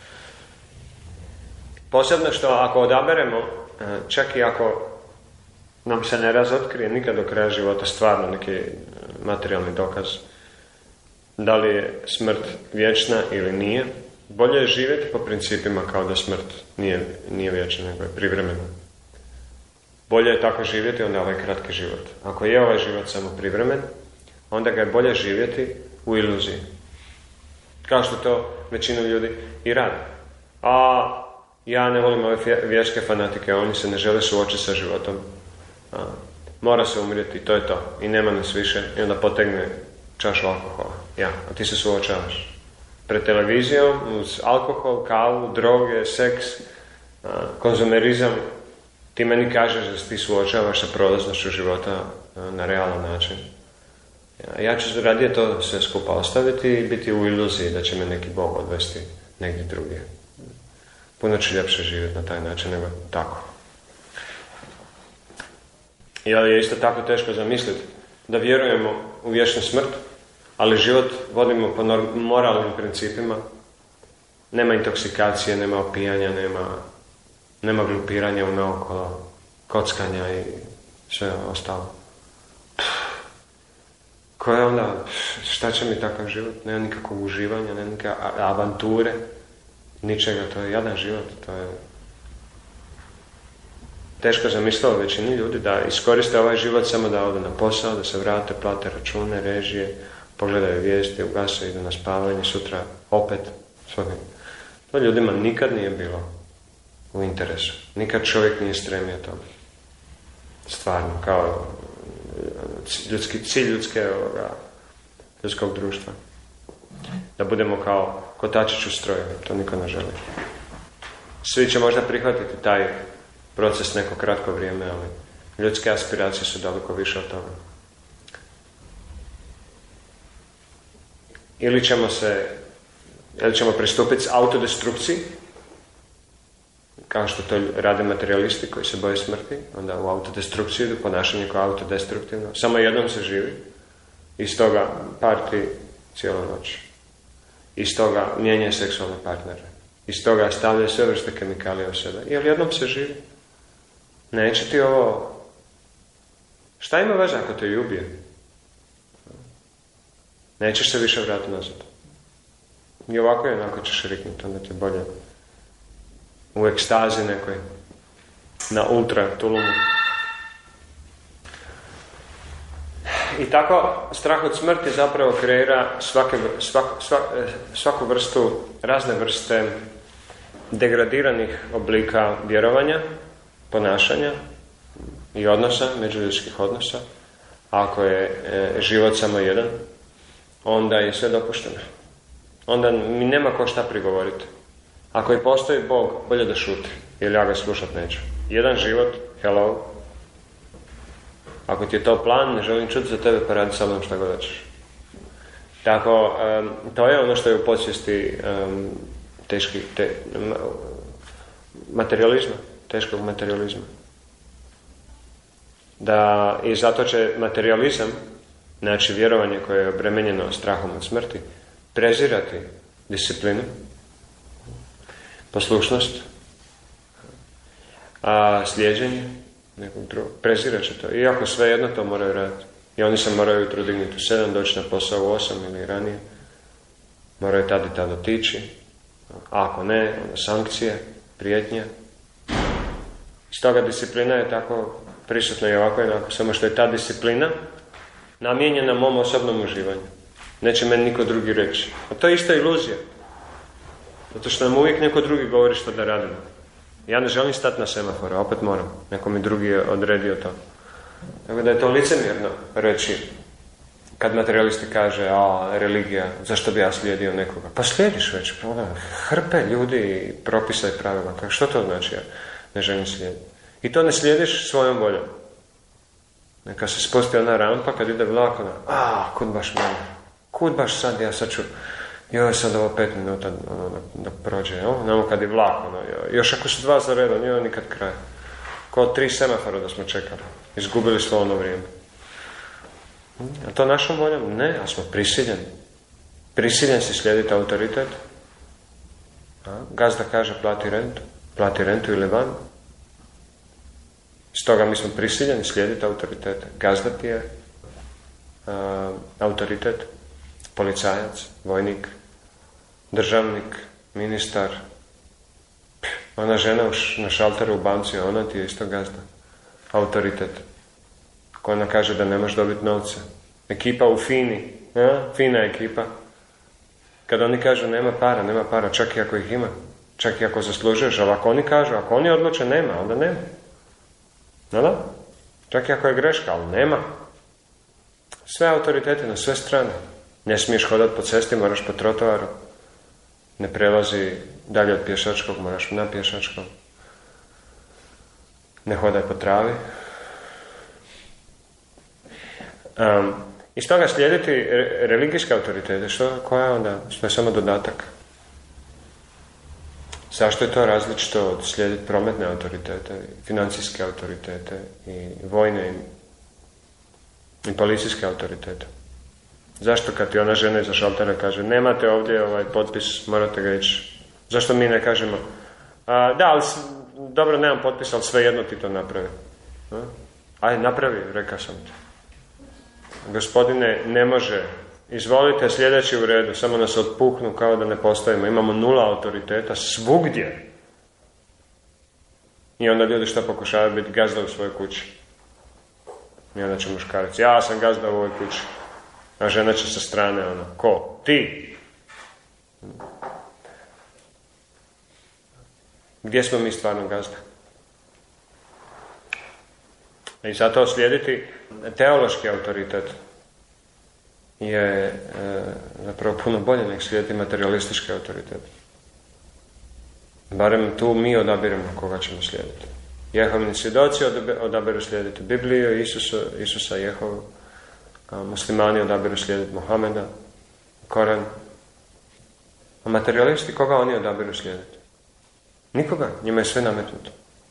S1: Posebno što ako odaberemo, čak i ako nam se ne razotkrije nikad do kraja života stvarno neki materijalni dokaz da li je smrt vječna ili nije, bolje je živjeti po principima kao da smrt nije, nije vječna, nego je privremena. Bolje je tako živjeti onda ovaj kratki život. Ako je ovaj život samo privremen, onda ga je bolje živjeti u iluziji. Kao što to većina ljudi i radi. A ja ne volim ove vjerske fanatike, oni se ne žele suočiti sa životom. A, mora se umrijeti, to je to. I nema nas više. I onda potegne čašu alkohola. Ja, a ti se suočavaš. Pred televizijom, uz alkohol, kavu, droge, seks, a, konzumerizam. Ti meni kažeš da se ti suočavaš sa prolaznošću života a, na realan način. Ja, ja ću radije to sve skupa ostaviti i biti u iluziji da će me neki Bog odvesti negdje drugdje. Puno će ljepše živjeti na taj način nego tako. I je isto tako teško zamisliti da vjerujemo u vječnu smrt, ali život vodimo po moralnim principima. Nema intoksikacije, nema opijanja, nema, nema glupiranja u naokolo, kockanja i sve ostalo. Ko je onda, šta će mi takav život? Nema nikakvog uživanja, nema nikakve avanture, ničega, to je jadan život, to je teško zamislilo većini ljudi da iskoriste ovaj život samo da odu na posao, da se vrate, plate račune, režije, pogledaju vijesti, ugase, idu na spavanje, sutra opet. To ljudima nikad nije bilo u interesu. Nikad čovjek nije stremio tome. Stvarno, kao ljudski, cilj ljudske, ovoga, ljudskog društva. Da budemo kao kotačić u stroju, to niko ne želi. Svi će možda prihvatiti taj proces neko kratko vrijeme, ali ljudske aspiracije su daleko više od toga. Ili ćemo se, ili ćemo pristupiti autodestrukciji, kao što to rade materijalisti koji se boje smrti, onda u autodestrukciju idu, ponašanje koje je autodestruktivno. Samo jednom se živi, iz toga parti cijelu noć. Iz toga mijenja seksualne partnere. Iz toga stavlja sve vrste kemikalije u sebe. Jer jednom se živi. Neće ti ovo... Šta ima veze ako te i ubije? Nećeš se više vratiti nazad. I ovako i onako ćeš riknuti, onda ti bolje u ekstazi nekoj, na ultra tulumu. I tako strah od smrti zapravo kreira svake, svak, svak, svaku vrstu, razne vrste degradiranih oblika vjerovanja, ponašanja i odnosa, međuljudskih odnosa. Ako je e, život samo jedan, onda je sve dopušteno. Onda mi nema ko šta prigovoriti. Ako i postoji Bog, bolje da šuti, jer ja ga slušat neću. Jedan život, hello. Ako ti je to plan, ne želim čuti za tebe, pa radi sa mnom šta god hoćeš. Tako, um, to je ono što je u podsvijesti um, teški, te, um, materializma, teškog materializma. Da, i zato će materializam, znači vjerovanje koje je obremenjeno strahom od smrti, prezirati disciplinu, poslušnost, a slijeđenje nekog drugog. Prezirat će to. Iako sve jedno to moraju raditi. I oni se moraju jutro dignuti u sedam, doći na posao u osam ili ranije. Moraju tad i tad otići. A ako ne, onda sankcije, prijetnje. Stoga disciplina je tako prisutna i ovako i onako. Samo što je ta disciplina namijenjena mom osobnom uživanju. Neće meni niko drugi reći. A to je ista iluzija. Zato što nam uvijek neko drugi govori što da radimo. Ja ne želim stati na semaforu, opet moram. Neko mi drugi je odredio to. Tako da je to licemjerno reći, kad materialisti kaže, a, religija, zašto bi ja slijedio nekoga? Pa slijediš već, hrpe ljudi, propisa i pravila. Kako, što to znači ja ne želim slijediti? I to ne slijediš svojom voljom. Neka se spusti ona rampa, kad ide vlak, ona, a, kud baš mene? Kud baš sad, ja sad ću, joj, sad ovo pet minuta ono, da, da prođe, jel? Namo kad je vlak, ono, joj. Još ako su dva za redom, joj, nikad kraj. Kao tri semafora da smo čekali. Izgubili smo ono vrijeme. A to našom voljom? Ne, ali smo prisiljeni. Prisiljen si slijediti autoritet. A? Gazda kaže plati rentu. Plati rentu ili van. Stoga mi smo prisiljeni slijediti autoritete. Gazda ti je a, autoritet. Policajac, vojnik, državnik, ministar. Ona žena na šalteru u banci, ona ti je isto gazda. Autoritet. Ko ona kaže da nemaš dobiti novce. Ekipa u Fini, ja? Fina ekipa. Kad oni kažu nema para, nema para, čak i ako ih ima. Čak i ako zaslužuješ, ali ako oni kažu, ako oni odluče nema, onda nema. No da? Čak i ako je greška, ali nema. Sve autoritete na sve strane. Ne smiješ hodati po cesti, moraš po trotoaru. Ne prelazi dalje od pješačkog, moraš na pješačkom. Ne hodaj po travi. Um, iz toga slijediti re- religijske autoritete, što, koja je onda, što je samo dodatak. Zašto je to različito od slijediti prometne autoritete, financijske autoritete i vojne i, i policijske autoritete? Zašto kad ti ona žena iza šaltera kaže nemate ovdje ovaj potpis, morate ga ići? Zašto mi ne kažemo a, da, ali dobro, nemam potpis, ali svejedno ti to napravi. A? Ajde, napravi, rekao sam ti. Gospodine, ne može. Izvolite, sljedeći u redu, samo nas otpuhnu kao da ne postojimo. Imamo nula autoriteta svugdje. I onda ljudi što pokušavaju biti gazda u svojoj kući. I onda će muškarac, ja sam gazda u ovoj kući. A žena će sa strane, ono, ko? Ti! Gdje smo mi stvarno gazda? I zato slijediti teološki autoritet je e, zapravo puno bolje nego slijediti materialistički autoritet. Barem tu mi odabiremo koga ćemo slijediti. Jehovini svjedoci odabiru slijediti Bibliju, Isusa, Isusa Jehovu. Muslimani odabiru slijediti Mohameda, Koran. A materialisti, koga oni odabiru slijediti? Nikoga, njima je sve nametnuto.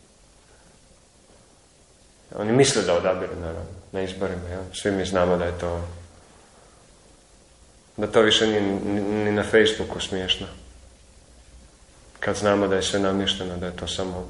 S1: Oni misle da odabiru, naravno, na izborima. Ja? Svi mi znamo da je to, da to više nije ni, ni na Facebooku smiješno. Kad znamo da je sve namješteno, da je to samo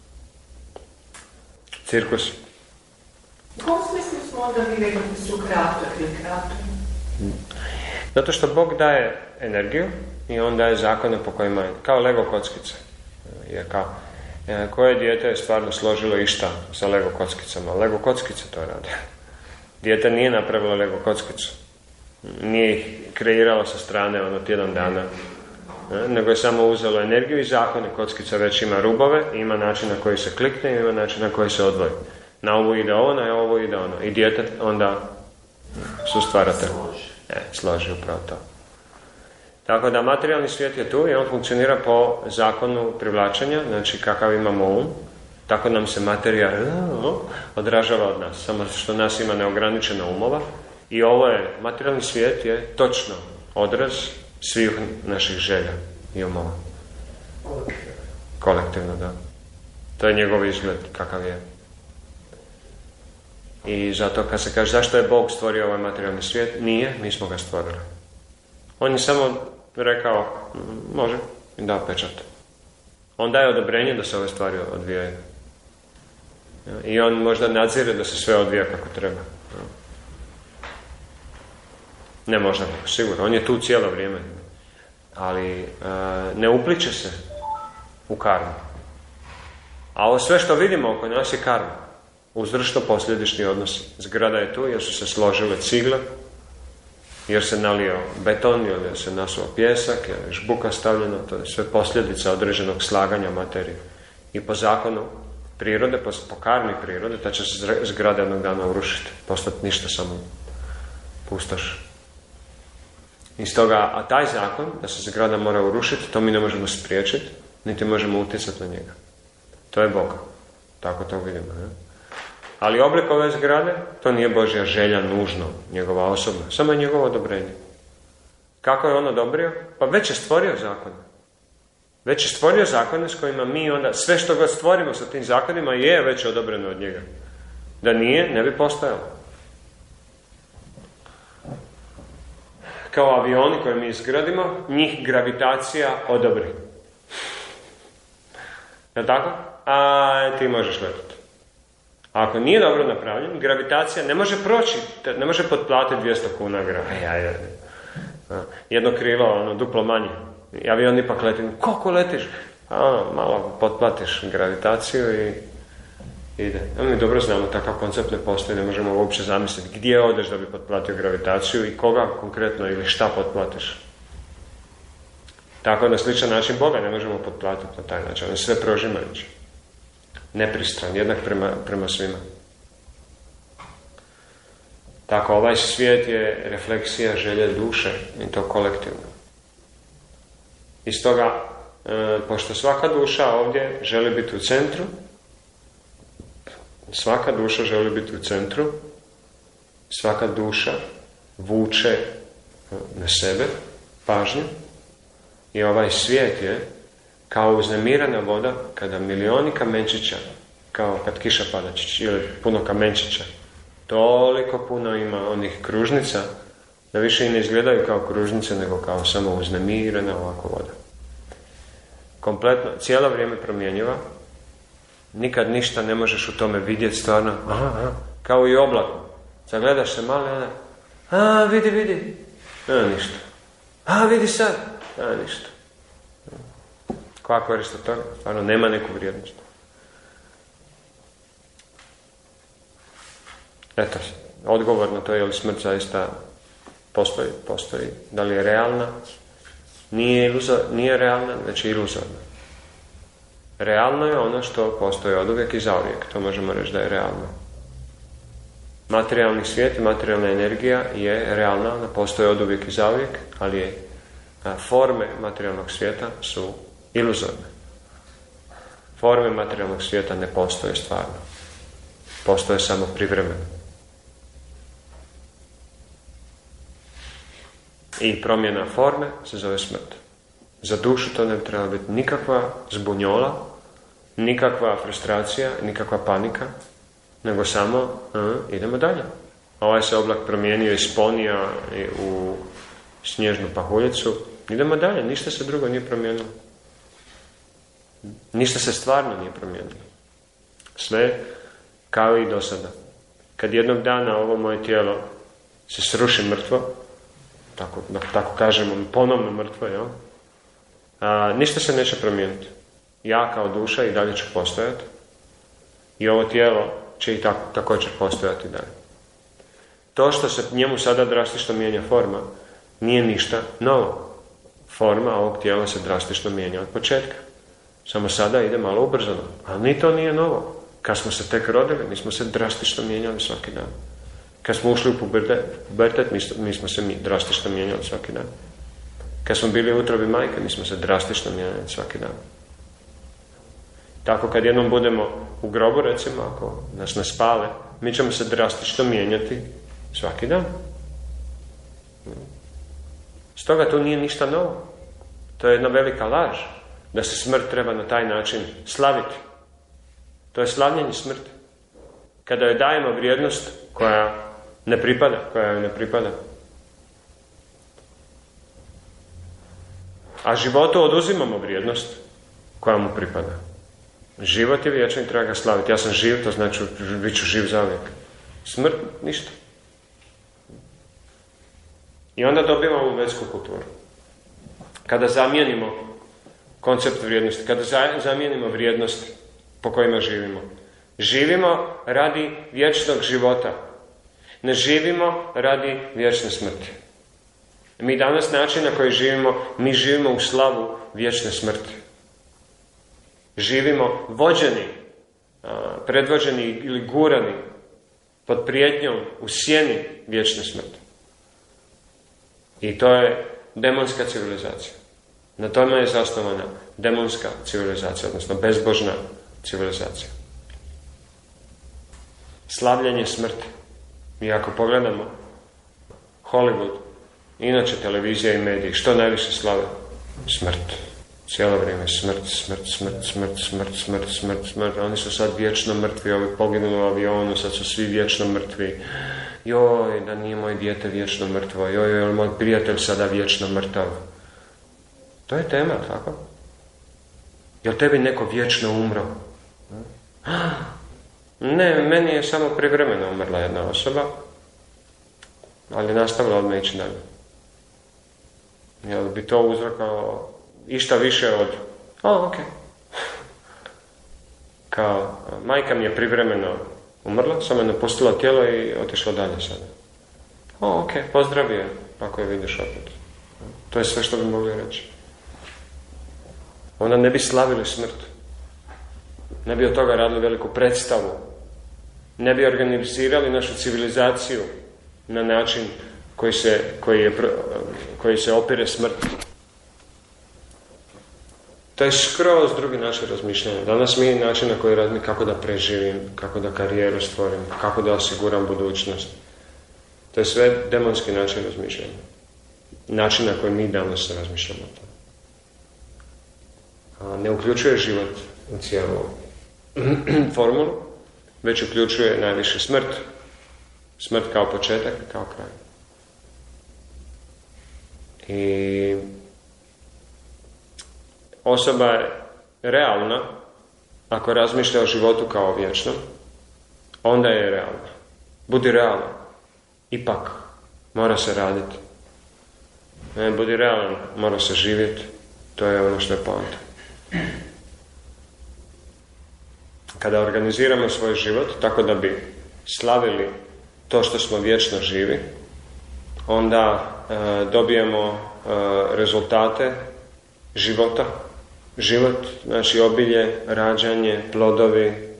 S1: cirkus.
S2: U kom smislu smo onda mi rekli da su kreatori ili kreatori?
S1: Zato što Bog daje energiju i on daje zakone po kojima je, kao Lego kockice. Je kao, koje dijete je stvarno složilo išta sa Lego kockicama? Lego kockice to rade. Dijete nije napravilo Lego kockicu. Nije ih kreiralo sa strane ono tjedan dana. Nego je samo uzelo energiju i zakone. Kockica već ima rubove, ima način na koji se klikne i ima način na koji se odvoji. Na ovu ide ovo, na ovo ide ono. I dijete onda su stvaratelj. E, složi upravo to. Tako da materijalni svijet je tu i on funkcionira po zakonu privlačenja, znači kakav imamo um, tako nam se materija odražava od nas, samo što nas ima neograničeno umova. I ovo je, materijalni svijet je točno odraz svih naših želja i umova. Kolektivno, da. To je njegov izgled kakav je. I zato kad se kaže zašto je Bog stvorio ovaj materijalni svijet, nije, mi smo ga stvorili. On je samo rekao, može, i dao pečat. On daje odobrenje da se ove stvari odvijaju. I on možda nadzire da se sve odvija kako treba. Ne možda, sigurno, on je tu cijelo vrijeme. Ali ne upliče se u karmu. A ovo sve što vidimo oko nas je karma. Uzročno posljedični odnosi. Zgrada je tu jer su se složile cigle jer se nalio beton, jer se nasuo pjesak, jer je žbuka stavljena, to je sve posljedica određenog slaganja materije. I po zakonu prirode, po, po karmi prirode, ta će se zgrada jednog dana urušiti, postati ništa, samo pustoš. I stoga, a taj zakon, da se zgrada mora urušiti, to mi ne možemo spriječiti, niti možemo utjecati na njega. To je Bog. Tako to vidimo. Ne? Ali oblik ove zgrade, to nije Božja želja nužno, njegova osobna, samo je njegovo odobrenje. Kako je on odobrio? Pa već je stvorio zakone. Već je stvorio zakone s kojima mi onda, sve što ga stvorimo sa tim zakonima je već odobreno od njega. Da nije, ne bi postojalo. Kao avioni koje mi izgradimo, njih gravitacija odobri. Je tako? A ti možeš letiti. A ako nije dobro napravljen, gravitacija ne može proći, ne može potplatiti dvjesto kuna gravitacija. Jedno krilo, ono, duplo manje. I avion ipak leti. Koliko letiš? A ono, malo potplatiš gravitaciju i ide. A mi dobro znamo, takav koncept ne postoji, ne možemo uopće zamisliti gdje odeš da bi potplatio gravitaciju i koga konkretno ili šta potplatiš. Tako na sličan način Boga ne možemo potplatiti na taj način. On je sve prožimajući. Nepristran, jednak prema, prema svima. Tako, ovaj svijet je refleksija želje duše i to kolektivno. I stoga, e, pošto svaka duša ovdje želi biti u centru, svaka duša želi biti u centru, svaka duša vuče na sebe pažnju i ovaj svijet je kao uznemirana voda kada milioni kamenčića, kao kad kiša pada, ili puno kamenčića, toliko puno ima onih kružnica da više i ne izgledaju kao kružnice nego kao samo uznemirana ovako voda. Kompletno, cijelo vrijeme promjenjiva, nikad ništa ne možeš u tome vidjeti stvarno, aha, aha, kao i oblaku. Zagledaš se malo, onda, a vidi, vidi, a ništa. A vidi sad, a ništa. Koja korist od toga? Stvarno, nema neku vrijednost. Eto, odgovor na to je li smrt zaista postoji, postoji. Da li je realna? Nije, iluzor, nije realna, već je iluzorna. Realno je ono što postoji od uvijek i zauvijek. To možemo reći da je realno. Materijalni svijet i materijalna energija je realna, ona postoji od uvijek i zauvijek, ali je, a, forme materijalnog svijeta su iluzorne. Forme materijalnog svijeta ne postoje stvarno. Postoje samo privremeno. I promjena forme se zove smrt. Za dušu to ne bi trebala biti nikakva zbunjola, nikakva frustracija, nikakva panika, nego samo uh, idemo dalje. Ovaj se oblak promijenio iz ponija u snježnu pahuljicu. Idemo dalje, ništa se drugo nije promijenilo. Ništa se stvarno nije promijenilo. Sve kao i do sada. Kad jednog dana ovo moje tijelo se sruši mrtvo, tako, tako kažemo, ponovno mrtvo, jel? A, ništa se neće promijeniti. Ja kao duša i dalje ću postojati i ovo tijelo će i tako, također postojati dalje. To što se njemu sada drastično mijenja forma nije ništa novo. Forma ovog tijela se drastično mijenja od početka. Samo sada ide malo ubrzano. Ali ni to nije novo. Kad smo se tek rodili, mi smo se drastično mijenjali svaki dan. Kad smo ušli u pubertet, mi smo se mi drastično mijenjali svaki dan. Kad smo bili u utrobi majke, mi smo se drastično mijenjali svaki dan. Tako kad jednom budemo u grobu, recimo, ako nas ne spale, mi ćemo se drastično mijenjati svaki dan. Stoga to nije ništa novo. To je jedna velika laž, da se smrt treba na taj način slaviti. To je slavljenje smrti. Kada joj dajemo vrijednost koja ne pripada, koja joj ne pripada. A životu oduzimamo vrijednost koja mu pripada. Život je vječan i treba ga slaviti. Ja sam živ, to znači bit ću živ zauvijek. Smrt, ništa. I onda dobivamo vetsku kulturu. Kada zamijenimo koncept vrijednosti, kada zamijenimo vrijednosti po kojima živimo. Živimo radi vječnog života. Ne živimo radi vječne smrti. Mi danas način na koji živimo, mi živimo u slavu vječne smrti. Živimo vođeni, predvođeni ili gurani pod prijetnjom u sjeni vječne smrti. I to je demonska civilizacija. Na tome je zasnovana demonska civilizacija, odnosno bezbožna civilizacija. Slavljenje smrti. I ako pogledamo Hollywood, inače televizija i mediji, što najviše slave? Smrt. Cijelo vrijeme smrt, smrt, smrt, smrt, smrt, smrt, smrt, smrt. Oni su sad vječno mrtvi, ovi poginuli u avionu, sad su svi vječno mrtvi. Joj, da nije moj dijete vječno mrtvo, joj, joj, moj prijatelj sada vječno mrtav. To je tema, tako? Jel tebi neko vječno umro? Ne, meni je samo privremeno umrla jedna osoba, ali nastavila odmah ići dalje. Jel bi to uzrokao išta više od, o, ok. Kao, majka mi je privremeno umrla, samo je napustila tijelo i otišla dalje sada. O, ok, pozdravi je, ako je vidiš opet. To je sve što bi mogli reći. Onda ne bi slavili smrt. Ne bi od toga radili veliku predstavu. Ne bi organizirali našu civilizaciju na način koji se, koji je, koji se opire smrti. To je skroz drugi način razmišljanja. Danas mi način na koji razmišljam kako da preživim, kako da karijeru stvorim, kako da osiguram budućnost. To je sve demonski način razmišljanja. Način na koji mi danas razmišljamo o tome. Ne uključuje život u cijelu formulu, već uključuje najviše smrt. Smrt kao početak i kao kraj. I osoba je realna ako razmišlja o životu kao vječnom, onda je realna. Budi realan. Ipak, mora se raditi. Ne, budi realan, mora se živjeti. To je ono što je poanta. Kada organiziramo svoj život tako da bi slavili to što smo vječno živi, onda e, dobijemo e, rezultate života. Život, znači obilje, rađanje, plodovi.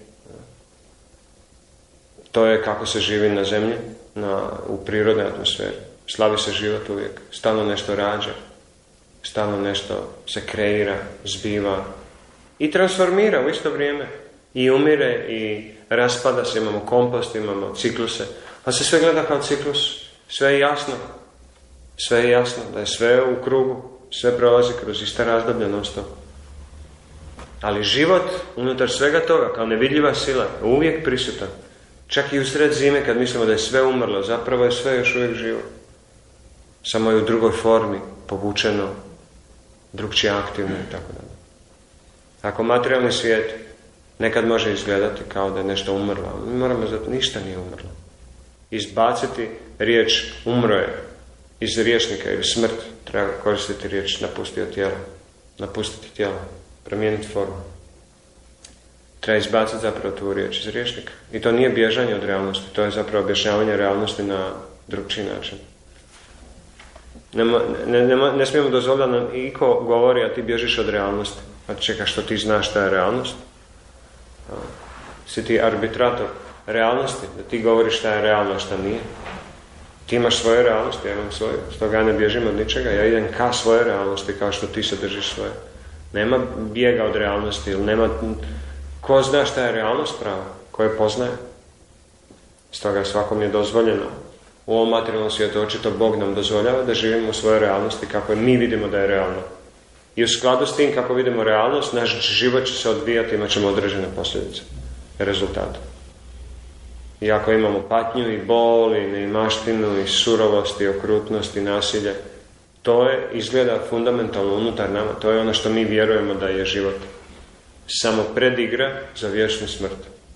S1: To je kako se živi na zemlji, na, u prirodnoj atmosferi. Slavi se život uvijek. Stalno nešto rađa. Stalno nešto se kreira, zbiva i transformira u isto vrijeme. I umire i raspada se, imamo kompost, imamo cikluse. Pa se sve gleda kao ciklus. Sve je jasno. Sve je jasno da je sve u krugu. Sve prolazi kroz ista razdoblja non stop. Ali život unutar svega toga, kao nevidljiva sila, uvijek prisutan. Čak i u sred zime kad mislimo da je sve umrlo, zapravo je sve još uvijek živo. Samo je u drugoj formi, povučeno, drugčije aktivno i tako dalje. Ako materijalni svijet nekad može izgledati kao da je nešto umrlo, mi moramo zato ništa nije umrlo. Izbaciti riječ umro je iz rječnika ili smrt, treba koristiti riječ napustio tijelo. Napustiti tijelo, promijeniti formu. Treba izbaciti zapravo tu riječ iz rječnika. I to nije bježanje od realnosti, to je zapravo objašnjavanje realnosti na drugčiji način. Ne, ne, ne, ne smijemo dozvoliti da nam iko govori, a ti bježiš od realnosti. A čeka, što ti znaš šta je realnost? A, si ti arbitrator realnosti, da ti govoriš šta je realno, šta nije. Ti imaš svoje realnosti, ja imam svoje. Stoga ja ne bježim od ničega, ja idem ka svoje realnosti kao što ti se držiš svoje. Nema bijega od realnosti, ili nema... Ko zna šta je realnost prava? Ko je poznaje? Stoga svakom je dozvoljeno. U ovom materijalnom svijetu očito Bog nam dozvoljava da živimo u svojoj realnosti kako mi vidimo da je realno. I u skladu s tim kako vidimo realnost, naš život će se odvijati, imat ćemo određene posljedice, rezultate. I ako imamo patnju i bol i neimaštinu i surovost i okrutnost i nasilje, to je izgleda fundamentalno unutar nama. To je ono što mi vjerujemo da je život. Samo predigra za vječnu smrt.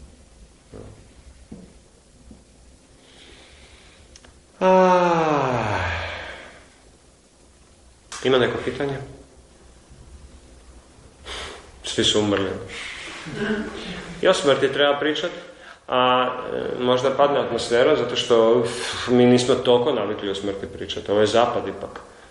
S1: Ah. Ima neko pitanje? Svi su umrli. I o smrti treba pričati, a e, možda padne atmosfera zato što uf, mi nismo toliko navikli o smrti pričati. Ovo je zapad ipak.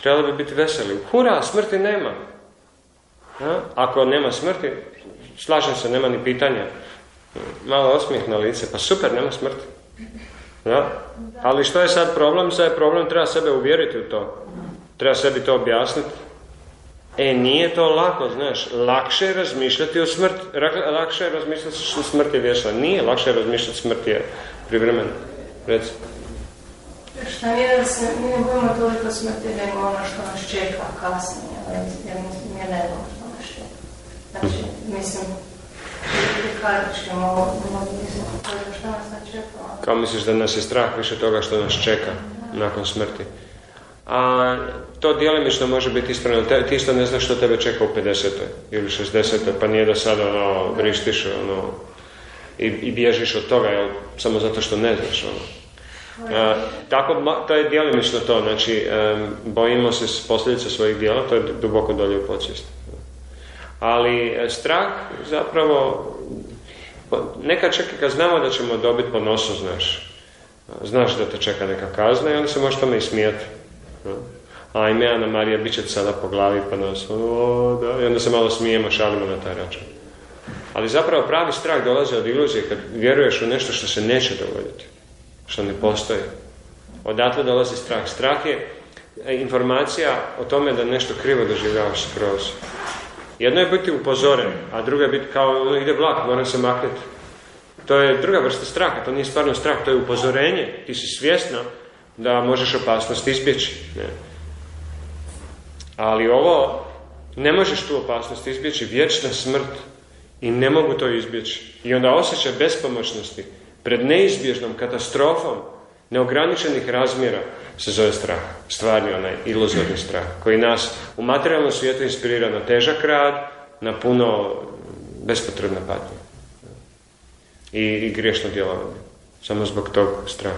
S1: Trebali bi biti veseli. Hura, smrti nema. A? Ako nema smrti, slažem se, nema ni pitanja. Malo osmijeh na lice, pa super, nema smrti. Ja? Ali što je sad problem? Sad je problem, treba sebe uvjeriti u to. Treba sebi to objasniti. E, nije to lako, znaš. Lakše je razmišljati o smrti. Lakše je razmišljati o smrti je vječna. Nije, lakše je razmišljati o smrti je privremena. Reci.
S2: Šta nije da se mi ne bojimo toliko smrti, nego ono što nas čeka kasnije, jer mi je ne znamo što nas čeka. Znači, mislim, kartičke mogu mislim, što nas ne čeka.
S1: Kao misliš da nas je strah više toga što nas čeka nakon smrti? A to djelimično može biti ispravno. Ti isto ne znaš što tebe čeka u pedesetoj ili šezdesetoj, pa nije da sad ono, vrištiš ono, i, i bježiš od toga, jel, samo zato što ne znaš ono. Uh, tako, to je djelimično to, znači um, bojimo se posljedica svojih djela, to je duboko dolje u podsvijesti. Ali strah zapravo, nekad čeka kad znamo da ćemo dobiti po nosu, znaš, znaš da te čeka neka kazna i onda se možeš tome i smijeti. Ajme, Ana Marija, bit će sada po glavi po nosu, o, da. I onda se malo smijemo, šalimo na taj račun. Ali zapravo pravi strah dolazi od iluzije kad vjeruješ u nešto što se neće dogoditi. Što ne postoji. Odatle dolazi strah. Strah je informacija o tome da nešto krivo doživljavaš skroz. Jedno je biti upozoren, a drugo je biti kao ono ide vlak, moram se maknuti. To je druga vrsta straha, to nije stvarno strah, to je upozorenje. Ti si svjesna da možeš opasnost izbjeći. Ne. Ali ovo, ne možeš tu opasnost izbjeći, vječna smrt i ne mogu to izbjeći. I onda osjećaj bespomoćnosti pred neizbježnom katastrofom neograničenih razmjera se zove strah. Stvarni onaj iluzorni strah koji nas u materijalnom svijetu inspirira na težak rad, na puno bespotrebne patnje i, i griješno djelovanje. Samo zbog tog straha.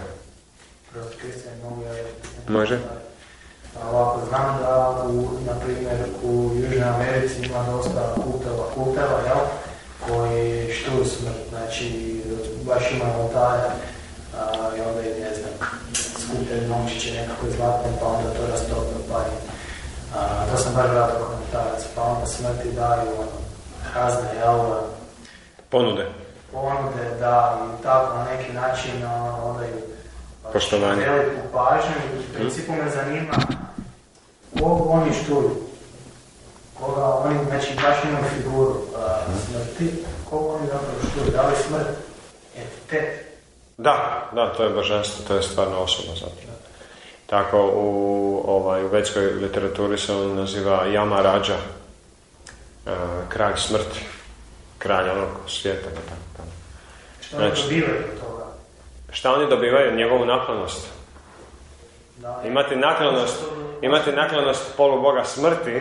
S1: Može?
S3: Ovako, znam da u, na primjer u Južnoj Americi ima dosta kultova, kulteva, jel? Koji štuju smrt, znači baš ima oltarja i onda je, ne znam, skupljaju novčiće nekako zlatne, pa onda to rastope u pari. To sam baš gledao komentarac, pa onda smrti daju ono, razne, jel?
S1: Ponude.
S3: Ponude, da, i tako na neki način onda ju
S1: poštovanje.
S3: Veliku pažnju i u principu me zanima koga oni štuju. Koga oni, znači baš imaju figuru uh, smrti, koga oni zapravo štuju, da li smrt entitet?
S1: Da, da, to je božanstvo, to je stvarno osoba zapravo. Tako u, ovaj, u vedskoj literaturi se on naziva Yama Raja, uh, kralj smrti, kralj onog svijeta. Tako.
S3: Što oni znači, dobivaju od toga?
S1: Šta oni dobivaju? Njegovu naklonost. Da, imati naklonost, imati naklonost poluboga smrti,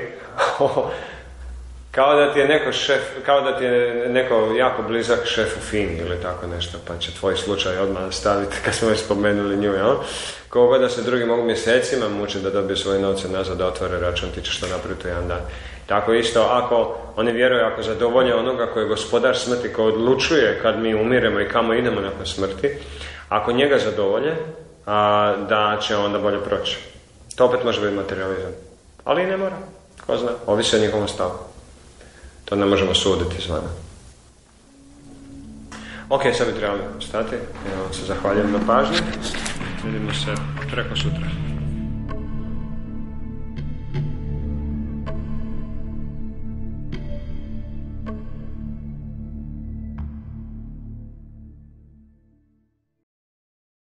S1: kao da ti je neko šef, kao da ti je neko jako blizak šef u Fini ili tako nešto, pa će tvoj slučaj odmah staviti, kad smo već spomenuli nju, jel? Koga da se drugi mogu mjesecima mučiti da dobije svoje novce nazad, da otvore račun, ti ćeš to napraviti u jedan dan. Tako isto, ako oni vjeruju, ako zadovolje onoga koji je gospodar smrti, koji odlučuje kad mi umiremo i kamo idemo nakon smrti, ako njega zadovolje, a, da će onda bolje proći. To opet može biti materializam. Ali i ne mora. Ko zna, ovisi o njihovom stavu. To ne možemo suditi izvana. Ok, sad bi trebali stati. Ja vam se zahvaljujem na pažnji. Vidimo se preko sutra.